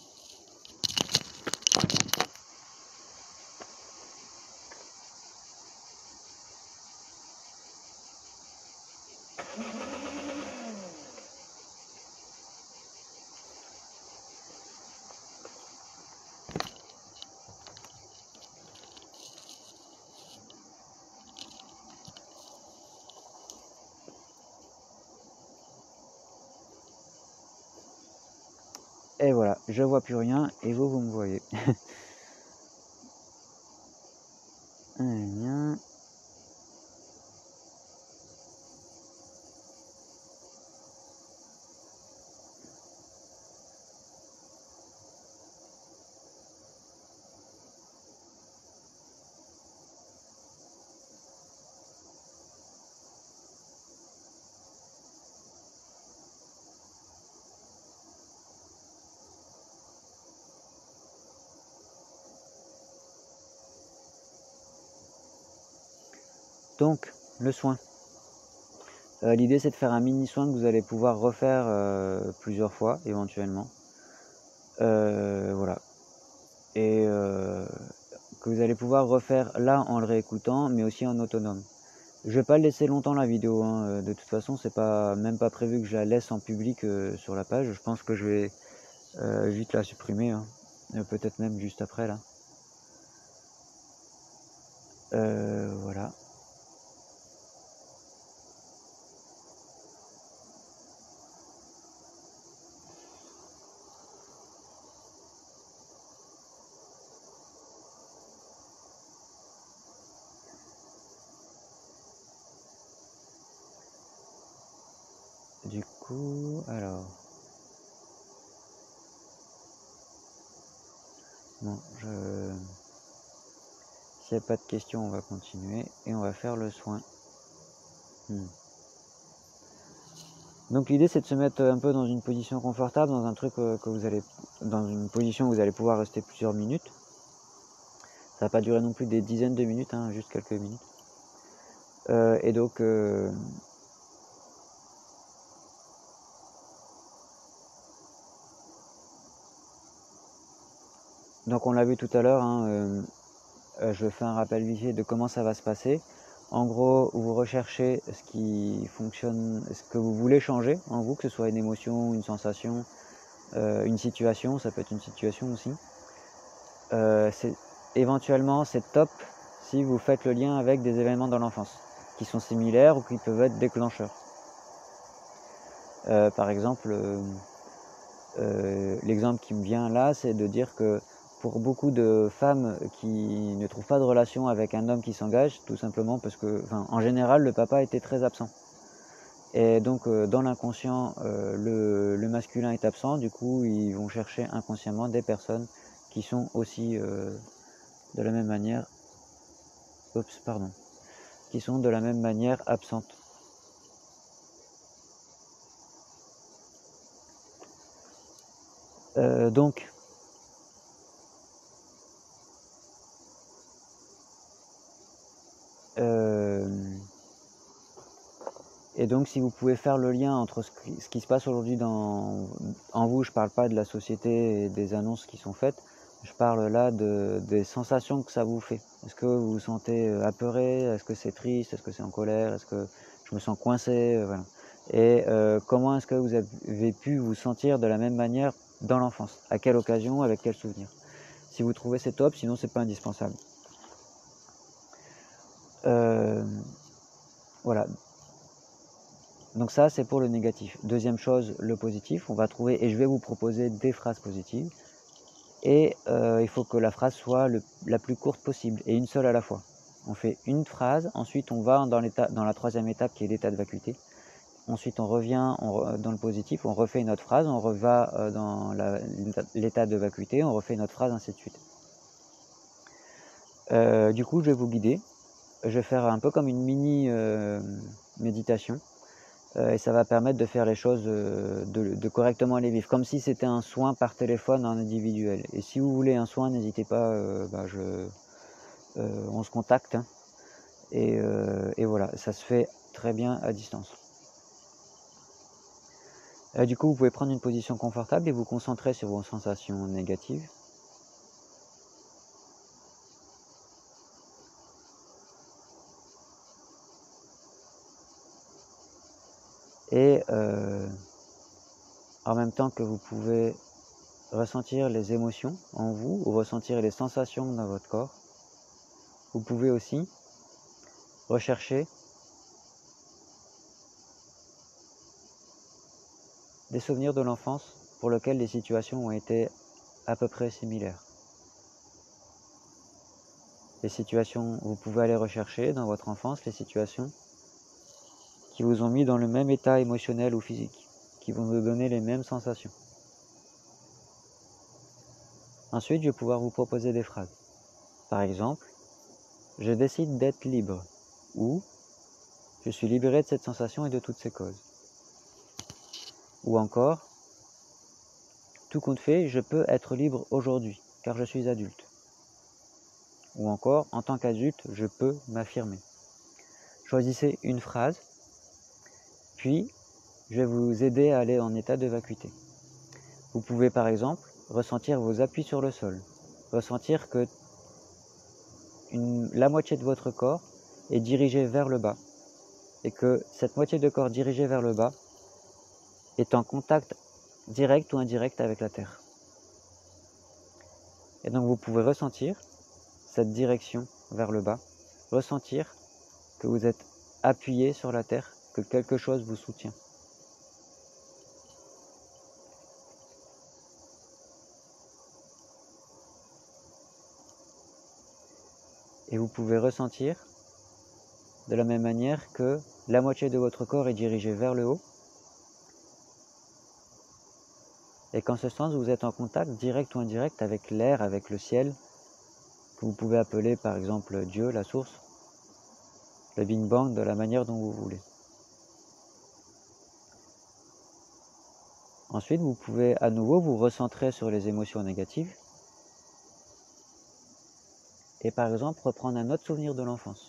Et voilà, je vois plus rien et vous, vous me voyez. Donc, le soin. Euh, L'idée, c'est de faire un mini soin que vous allez pouvoir refaire euh, plusieurs fois, éventuellement. Euh, voilà. Et euh, que vous allez pouvoir refaire là en le réécoutant, mais aussi en autonome. Je vais pas le laisser longtemps la vidéo, hein. De toute façon, c'est pas même pas prévu que je la laisse en public euh, sur la page. Je pense que je vais euh, vite la supprimer, hein. Peut-être même juste après là. Euh, voilà. Du coup, alors... Bon, je... S'il n'y a pas de questions, on va continuer et on va faire le soin. Hmm. Donc l'idée, c'est de se mettre un peu dans une position confortable, dans un truc que vous allez... dans une position où vous allez pouvoir rester plusieurs minutes. Ça va pas durer non plus des dizaines de minutes, hein, juste quelques minutes. Euh, et donc... Euh... donc on l'a vu tout à l'heure, hein, euh, euh, je fais un rappel vite fait de comment ça va se passer. En gros, vous recherchez ce qui fonctionne, ce que vous voulez changer en vous, que ce soit une émotion, une sensation, euh, une situation, ça peut être une situation aussi. Euh, c'est, éventuellement, c'est top si vous faites le lien avec des événements dans l'enfance qui sont similaires ou qui peuvent être déclencheurs. Euh, par exemple, euh, euh, l'exemple qui me vient là, c'est de dire que pour beaucoup de femmes qui ne trouvent pas de relation avec un homme qui s'engage, tout simplement parce que, enfin, en général, le papa était très absent. Et donc, euh, dans l'inconscient, euh, le, le masculin est absent, du coup, ils vont chercher inconsciemment des personnes qui sont aussi euh, de la même manière, oups, pardon, qui sont de la même manière absentes. Euh, donc, euh, et donc, si vous pouvez faire le lien entre ce qui, ce qui se passe aujourd'hui dans, en vous, je ne parle pas de la société et des annonces qui sont faites, je parle là de, des sensations que ça vous fait. Est-ce que vous vous sentez apeuré? Est-ce que c'est triste? Est-ce que c'est en colère? Est-ce que je me sens coincé? Voilà. Et euh, comment est-ce que vous avez pu vous sentir de la même manière dans l'enfance? À quelle occasion? Avec quel souvenir? Si vous trouvez, c'est top, sinon c'est pas indispensable. Euh, voilà. Donc ça, c'est pour le négatif. Deuxième chose, le positif. On va trouver, et je vais vous proposer des phrases positives. Et euh, il faut que la phrase soit le, la plus courte possible, et une seule à la fois. On fait une phrase, ensuite on va dans, dans la troisième étape qui est l'état de vacuité. Ensuite on revient on, dans le positif, on refait une autre phrase, on reva euh, dans l'état de vacuité, on refait une autre phrase, ainsi de suite. Euh, du coup, je vais vous guider. Je vais faire un peu comme une mini euh, méditation. Et ça va permettre de faire les choses, de, de correctement les vivre, comme si c'était un soin par téléphone en individuel. Et si vous voulez un soin, n'hésitez pas, euh, bah je, euh, on se contacte. Hein, et, euh, et voilà, ça se fait très bien à distance. Et du coup, vous pouvez prendre une position confortable et vous concentrer sur vos sensations négatives. Et euh, en même temps que vous pouvez ressentir les émotions en vous ou ressentir les sensations dans votre corps, vous pouvez aussi rechercher des souvenirs de l'enfance pour lesquels les situations ont été à peu près similaires. Les situations, vous pouvez aller rechercher dans votre enfance les situations qui vous ont mis dans le même état émotionnel ou physique, qui vont vous donner les mêmes sensations. Ensuite, je vais pouvoir vous proposer des phrases. Par exemple, je décide d'être libre, ou je suis libéré de cette sensation et de toutes ses causes. Ou encore, tout compte fait, je peux être libre aujourd'hui, car je suis adulte. Ou encore, en tant qu'adulte, je peux m'affirmer. Choisissez une phrase, puis je vais vous aider à aller en état de vacuité. Vous pouvez par exemple ressentir vos appuis sur le sol, ressentir que une, la moitié de votre corps est dirigée vers le bas et que cette moitié de corps dirigée vers le bas est en contact direct ou indirect avec la terre. Et donc vous pouvez ressentir cette direction vers le bas, ressentir que vous êtes appuyé sur la terre, que quelque chose vous soutient. Et vous pouvez ressentir de la même manière que la moitié de votre corps est dirigée vers le haut et qu'en ce sens vous êtes en contact direct ou indirect avec l'air, avec le ciel, que vous pouvez appeler par exemple Dieu, la source, le Big Bang, de la manière dont vous voulez. Ensuite, vous pouvez à nouveau vous recentrer sur les émotions négatives et par exemple reprendre un autre souvenir de l'enfance.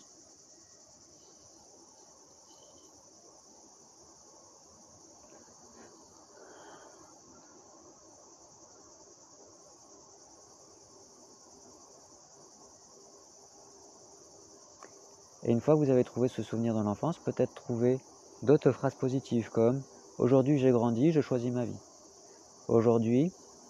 Et une fois que vous avez trouvé ce souvenir dans l'enfance, peut-être trouver d'autres phrases positives comme « Aujourd'hui j'ai grandi, je choisis ma vie ». Aujourd'hui,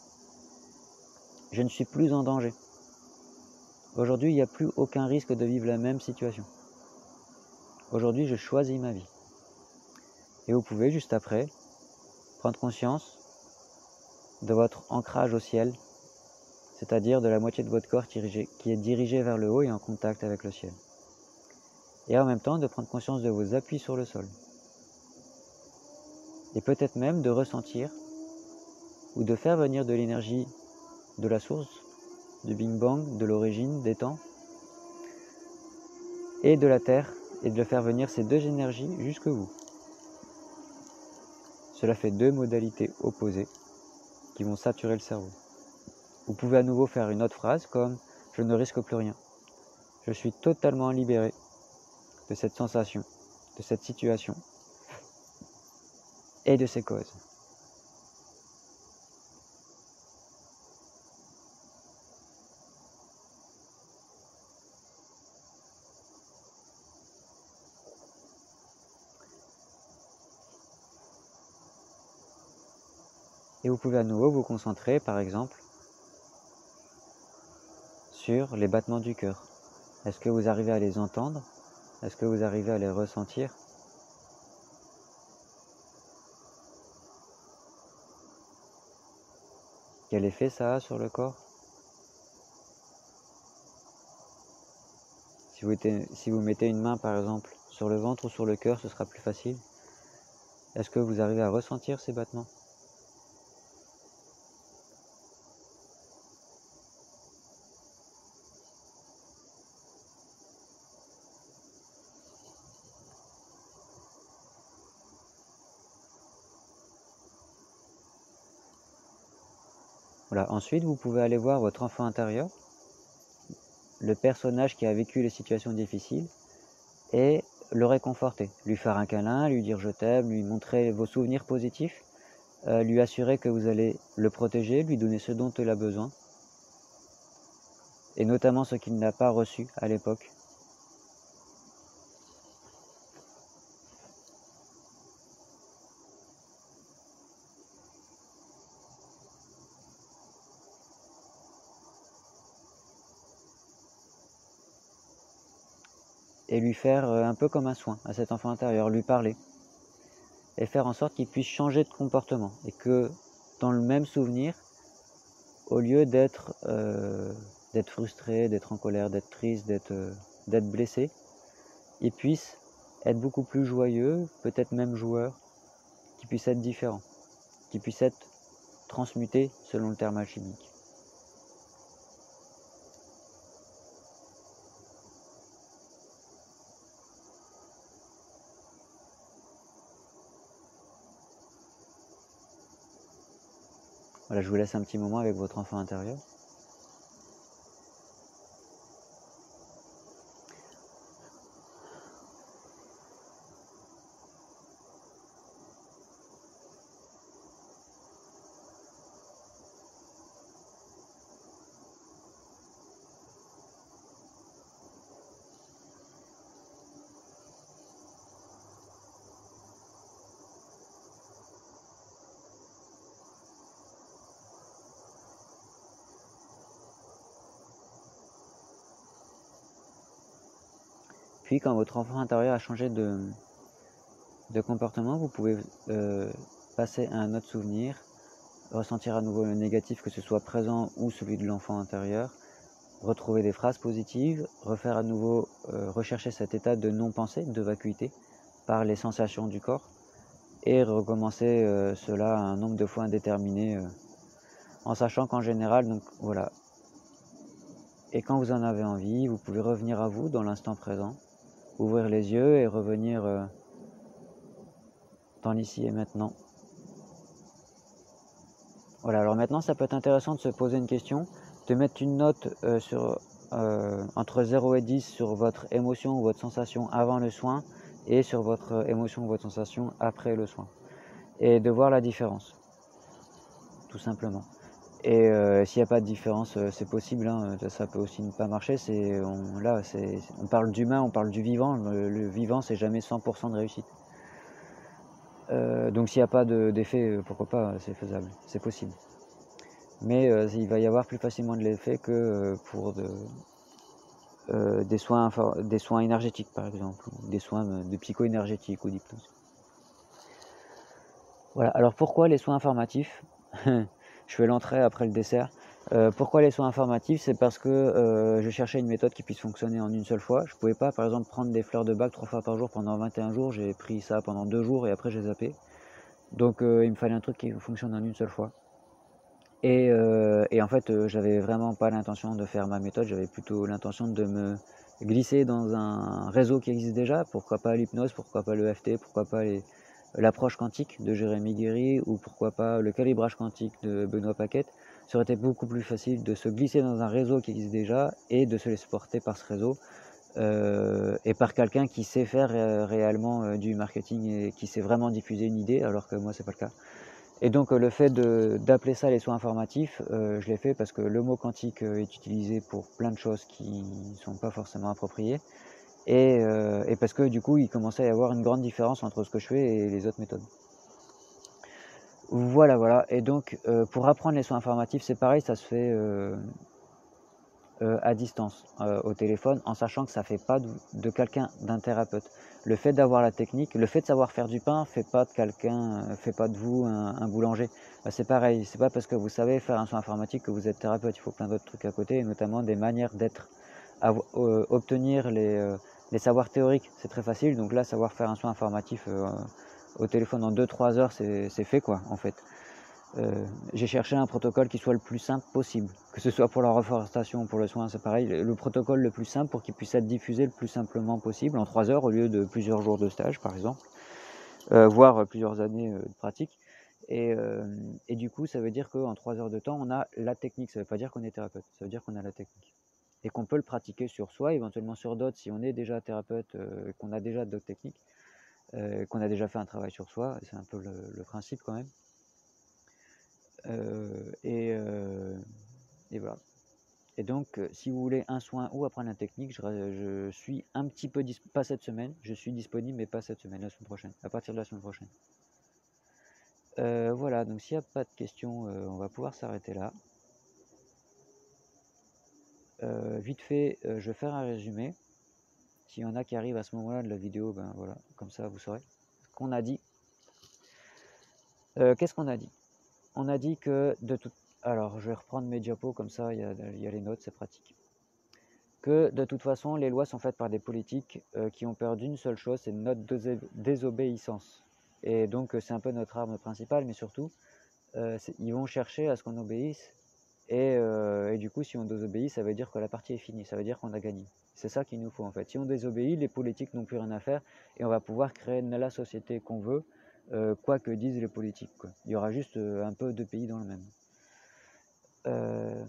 je ne suis plus en danger. Aujourd'hui, il n'y a plus aucun risque de vivre la même situation. Aujourd'hui, je choisis ma vie. Et vous pouvez, juste après, prendre conscience de votre ancrage au ciel, c'est-à-dire de la moitié de votre corps qui est dirigée vers le haut et en contact avec le ciel. Et en même temps, de prendre conscience de vos appuis sur le sol. Et peut-être même de ressentir ou de faire venir de l'énergie de la source, du Big Bang, de l'origine des temps, et de la Terre, et de faire venir ces deux énergies jusque vous. Cela fait deux modalités opposées qui vont saturer le cerveau. Vous pouvez à nouveau faire une autre phrase comme « Je ne risque plus rien. Je suis totalement libéré de cette sensation, de cette situation et de ses causes. » Et vous pouvez à nouveau vous concentrer, par exemple, sur les battements du cœur. Est-ce que vous arrivez à les entendre? Est-ce que vous arrivez à les ressentir? Quel effet ça a sur le corps? Si vous, mettez, si vous mettez une main, par exemple, sur le ventre ou sur le cœur, ce sera plus facile. Est-ce que vous arrivez à ressentir ces battements? Voilà. Ensuite, vous pouvez aller voir votre enfant intérieur, le personnage qui a vécu les situations difficiles, et le réconforter, lui faire un câlin, lui dire je t'aime, lui montrer vos souvenirs positifs, euh, lui assurer que vous allez le protéger, lui donner ce dont il a besoin, et notamment ce qu'il n'a pas reçu à l'époque. Et lui faire un peu comme un soin à cet enfant intérieur, lui parler, et faire en sorte qu'il puisse changer de comportement, et que dans le même souvenir, au lieu d'être euh, d'être frustré, d'être en colère, d'être triste, d'être euh, d'être blessé, il puisse être beaucoup plus joyeux, peut-être même joueur, qu'il puisse être différent, qu'il puisse être transmuté selon le terme alchimique. Voilà, je vous laisse un petit moment avec votre enfant intérieur. Puis quand votre enfant intérieur a changé de, de comportement, vous pouvez euh, passer à un autre souvenir, ressentir à nouveau le négatif, que ce soit présent ou celui de l'enfant intérieur, retrouver des phrases positives, refaire à nouveau, euh, rechercher cet état de non-pensée, de vacuité, par les sensations du corps, et recommencer euh, cela un nombre de fois indéterminé, euh, en sachant qu'en général, donc voilà. Et quand vous en avez envie, vous pouvez revenir à vous dans l'instant présent, ouvrir les yeux et revenir euh, dans l'ici et maintenant. Voilà, alors maintenant ça peut être intéressant de se poser une question, de mettre une note euh, sur, euh, entre zéro et dix sur votre émotion ou votre sensation avant le soin et sur votre émotion ou votre sensation après le soin. Et de voir la différence, tout simplement. Et euh, s'il n'y a pas de différence, euh, c'est possible, hein, ça peut aussi ne pas marcher. C'est, on, là, c'est, on parle d'humain, on parle du vivant. Le, le vivant, c'est jamais cent pour cent de réussite. Euh, donc s'il n'y a pas de, d'effet, pourquoi pas, c'est faisable, c'est possible. Mais euh, il va y avoir plus facilement de l'effet que euh, pour de, euh, des, soins, des soins énergétiques, par exemple, ou des soins de psycho-énergétiques ou d'hypnose. Voilà, alors pourquoi les soins informatifs? Je fais l'entrée après le dessert. Euh, pourquoi les soins informatifs? C'est parce que euh, je cherchais une méthode qui puisse fonctionner en une seule fois. Je pouvais pas, par exemple, prendre des fleurs de bac trois fois par jour pendant vingt et un jours. J'ai pris ça pendant deux jours et après j'ai zappé. Donc euh, il me fallait un truc qui fonctionne en une seule fois. Et, euh, et en fait, euh, j'avais vraiment pas l'intention de faire ma méthode. J'avais plutôt l'intention de me glisser dans un réseau qui existe déjà. Pourquoi pas l'hypnose, pourquoi pas le F T, pourquoi pas les, l'approche quantique de Jérémy Guéry ou pourquoi pas le calibrage quantique de Benoît Paquette. Ça aurait été beaucoup plus facile de se glisser dans un réseau qui existe déjà et de se laisser porter par ce réseau euh, et par quelqu'un qui sait faire euh, réellement euh, du marketing et qui sait vraiment diffuser une idée, alors que moi c'est pas le cas. Et donc euh, le fait d'appeler ça les soins informatifs, euh, je l'ai fait parce que le mot quantique euh, est utilisé pour plein de choses qui ne sont pas forcément appropriées. Et, euh, et parce que du coup il commençait à y avoir une grande différence entre ce que je fais et les autres méthodes. Voilà, voilà. Et donc, euh, pour apprendre les soins informatifs, c'est pareil, ça se fait euh, euh, à distance, euh, au téléphone, en sachant que ça ne fait pas de, de quelqu'un d'un thérapeute. Le fait d'avoir la technique, le fait de savoir faire du pain, fait pas de quelqu'un, euh, fait pas de vous un, un boulanger. Bah, c'est pareil, c'est pas parce que vous savez faire un soin informatique que vous êtes thérapeute. Il faut plein d'autres trucs à côté, et notamment des manières d'être. Euh, obtenir les, euh, les savoirs théoriques, c'est très facile. Donc là, savoir faire un soin informatif euh, au téléphone en deux trois heures, c'est fait quoi, en fait. Euh, j'ai cherché un protocole qui soit le plus simple possible, que ce soit pour la reforestation ou pour le soin, c'est pareil. Le, le protocole le plus simple pour qu'il puisse être diffusé le plus simplement possible, en trois heures au lieu de plusieurs jours de stage, par exemple, euh, voire plusieurs années euh, de pratique. Et, euh, et du coup, ça veut dire qu'en trois heures de temps, on a la technique. Ça ne veut pas dire qu'on est thérapeute, ça veut dire qu'on a la technique. Et qu'on peut le pratiquer sur soi, éventuellement sur d'autres, si on est déjà thérapeute, euh, qu'on a déjà d'autres techniques, euh, qu'on a déjà fait un travail sur soi, c'est un peu le, le principe quand même. Euh, et, euh, et voilà. Et donc, euh, si vous voulez un soin ou apprendre la technique, je, je suis un petit peu, pas cette semaine, je suis disponible, mais pas cette semaine, la semaine prochaine, à partir de la semaine prochaine. Euh, voilà, donc s'il n'y a pas de questions, euh, on va pouvoir s'arrêter là. Euh, vite fait, euh, je vais faire un résumé. S'il y en a qui arrivent à ce moment-là de la vidéo, ben voilà, comme ça vous saurez ce qu'on a dit. Euh, Qu'est-ce qu'on a dit? On a dit que de tout... Alors, je vais reprendre mes diapos, comme ça il y a, y a les notes, c'est pratique. Que de toute façon, les lois sont faites par des politiques euh, qui ont peur d'une seule chose, c'est notre désobéissance. Et donc, c'est un peu notre arme principale, mais surtout, euh, ils vont chercher à ce qu'on obéisse. Et, euh, et du coup, si on désobéit, ça veut dire que la partie est finie, ça veut dire qu'on a gagné. C'est ça qu'il nous faut en fait. Si on désobéit, les politiques n'ont plus rien à faire et on va pouvoir créer la société qu'on veut, euh, quoi que disent les politiques, quoi. Il y aura juste euh, un peu de pays dans le même. Euh,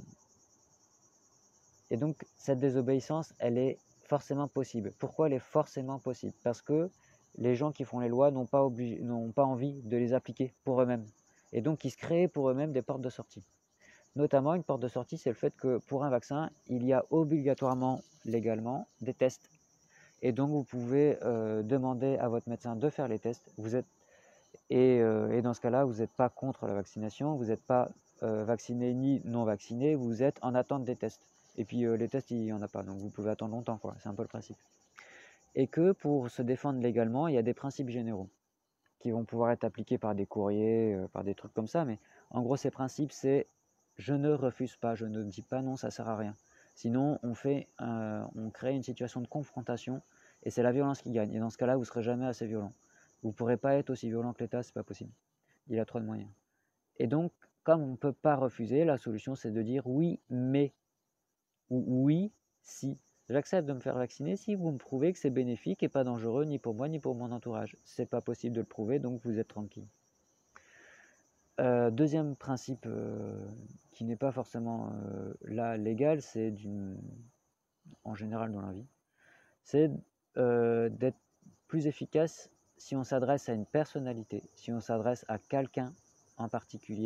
et donc, cette désobéissance, elle est forcément possible. Pourquoi elle est forcément possible? Parce que les gens qui font les lois n'ont pas, n'ont pas envie de les appliquer pour eux-mêmes. Et donc, ils se créent pour eux-mêmes des portes de sortie. Notamment, une porte de sortie, c'est le fait que pour un vaccin, il y a obligatoirement, légalement, des tests. Et donc, vous pouvez euh, demander à votre médecin de faire les tests. Vous êtes, et, euh, et dans ce cas-là, vous n'êtes pas contre la vaccination, vous n'êtes pas euh, vacciné ni non vacciné, vous êtes en attente des tests. Et puis, euh, les tests, il n'y en a pas, donc vous pouvez attendre longtemps, quoi. C'est un peu le principe. Et que pour se défendre légalement, il y a des principes généraux qui vont pouvoir être appliqués par des courriers, euh, par des trucs comme ça. Mais en gros, ces principes, c'est je ne refuse pas, je ne dis pas non, ça sert à rien. Sinon, on, fait, euh, on crée une situation de confrontation et c'est la violence qui gagne. Et dans ce cas-là, vous ne serez jamais assez violent. Vous ne pourrez pas être aussi violent que l'État, c'est pas possible. Il a trop de moyens. Et donc, comme on ne peut pas refuser, la solution, c'est de dire oui, mais, ou oui, si. J'accepte de me faire vacciner si vous me prouvez que c'est bénéfique et pas dangereux ni pour moi ni pour mon entourage. C'est pas possible de le prouver, donc vous êtes tranquille. Euh, deuxième principe euh, qui n'est pas forcément euh, là légal, c'est d'une, en général dans la vie, c'est euh, d'être plus efficace si on s'adresse à une personnalité, si on s'adresse à quelqu'un en particulier,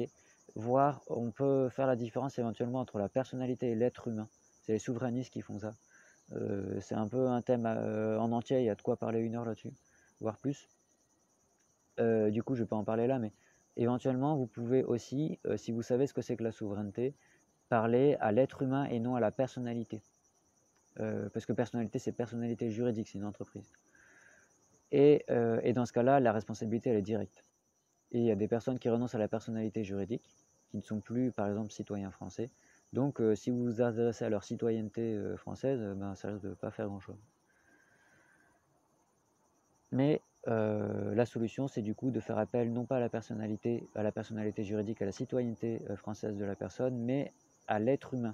voir, on peut faire la différence éventuellement entre la personnalité et l'être humain. C'est les souverainistes qui font ça. Euh, c'est un peu un thème euh, en entier, il y a de quoi parler une heure là-dessus, voire plus. Euh, du coup, je ne vais pas en parler là, mais éventuellement, vous pouvez aussi, euh, si vous savez ce que c'est que la souveraineté, parler à l'être humain et non à la personnalité. Euh, parce que personnalité, c'est personnalité juridique, c'est une entreprise. Et, euh, et dans ce cas-là, la responsabilité, elle est directe. Et il y a des personnes qui renoncent à la personnalité juridique, qui ne sont plus, par exemple, citoyens français. Donc, euh, si vous vous adressez à leur citoyenneté euh, française, euh, ben, ça risque de ne pas faire grand-chose. Mais euh, la solution, c'est du coup de faire appel non pas à la personnalité, à la personnalité juridique, à la citoyenneté euh, française de la personne, mais à l'être humain.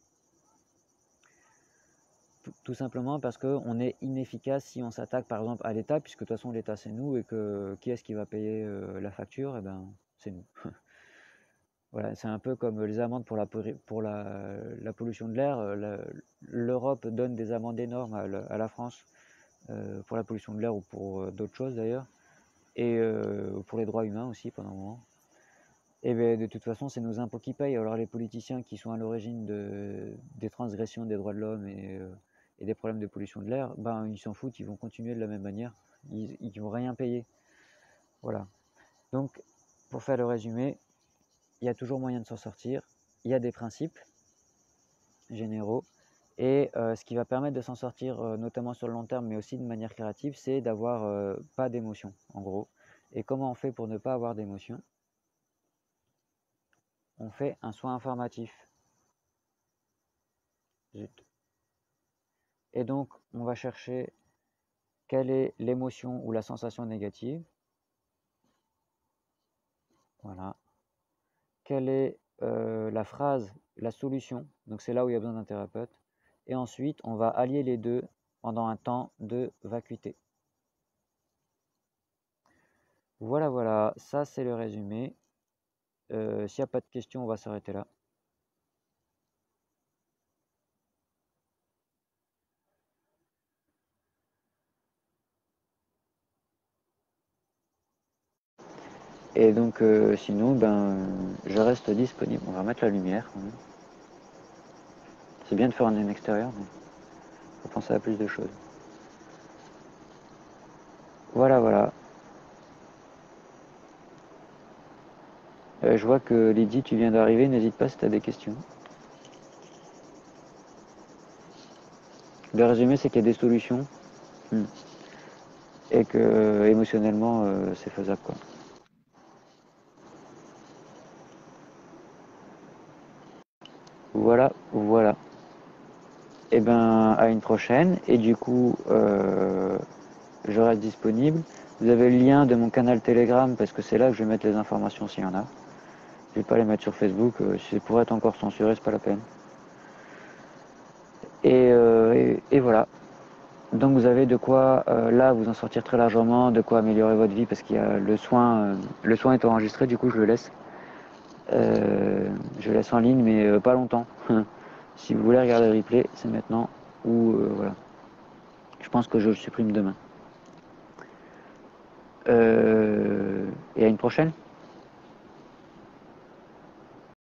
Tout simplement parce qu'on est inefficace si on s'attaque par exemple à l'État, puisque de toute façon l'État c'est nous, et que qui est-ce qui va payer euh, la facture? Eh ben, c'est nous. Voilà, c'est un peu comme les amendes pour la, pour la, la pollution de l'air. L'Europe donne des amendes énormes à, la, à la France euh, pour la pollution de l'air ou pour euh, d'autres choses d'ailleurs, et euh, pour les droits humains aussi pendant un moment. Et bien, de toute façon, c'est nos impôts qui payent. Alors les politiciens qui sont à l'origine de, des transgressions des droits de l'homme et, euh, et des problèmes de pollution de l'air, ben, ils s'en foutent, ils vont continuer de la même manière. Ils ne vont rien payer. Voilà. Donc, pour faire le résumé, il y a toujours moyen de s'en sortir. Il y a des principes généraux. Et euh, ce qui va permettre de s'en sortir, euh, notamment sur le long terme, mais aussi de manière créative, c'est d'avoir euh, pas d'émotion, en gros. Et comment on fait pour ne pas avoir d'émotion? On fait un soin informatif. Zut. Et donc, on va chercher quelle est l'émotion ou la sensation négative. Voilà. Quelle est euh, la phrase, la solution. Donc, c'est là où il y a besoin d'un thérapeute. Et ensuite, on va allier les deux pendant un temps de vacuité. Voilà, voilà. Ça, c'est le résumé. Euh, S'il n'y a pas de questions, on va s'arrêter là. Et donc, euh, sinon, ben, je reste disponible. On va remettre la lumière. C'est bien de faire un extérieur, mais il faut penser à plus de choses. Voilà, voilà. Euh, je vois que Lydie, tu viens d'arriver. N'hésite pas si tu as des questions. Le résumé, c'est qu'il y a des solutions. Hmm. Et que euh, émotionnellement, euh, c'est faisable, quoi. Voilà, voilà. Et ben, à une prochaine. Et du coup, euh, je reste disponible. Vous avez le lien de mon canal Telegram parce que c'est là que je vais mettre les informations s'il y en a. Je vais pas les mettre sur Facebook. Euh, si c'est pour être encore censuré, c'est pas la peine. Et, euh, et, et voilà. Donc vous avez de quoi euh, là vous en sortir très largement, de quoi améliorer votre vie parce qu'il y a le soin. Euh, le soin est enregistré, du coup je le laisse. Euh, je le laisse en ligne, mais euh, pas longtemps. Si vous voulez regarder le replay, c'est maintenant ou euh, voilà. Je pense que je le supprime demain. Euh, et à une prochaine.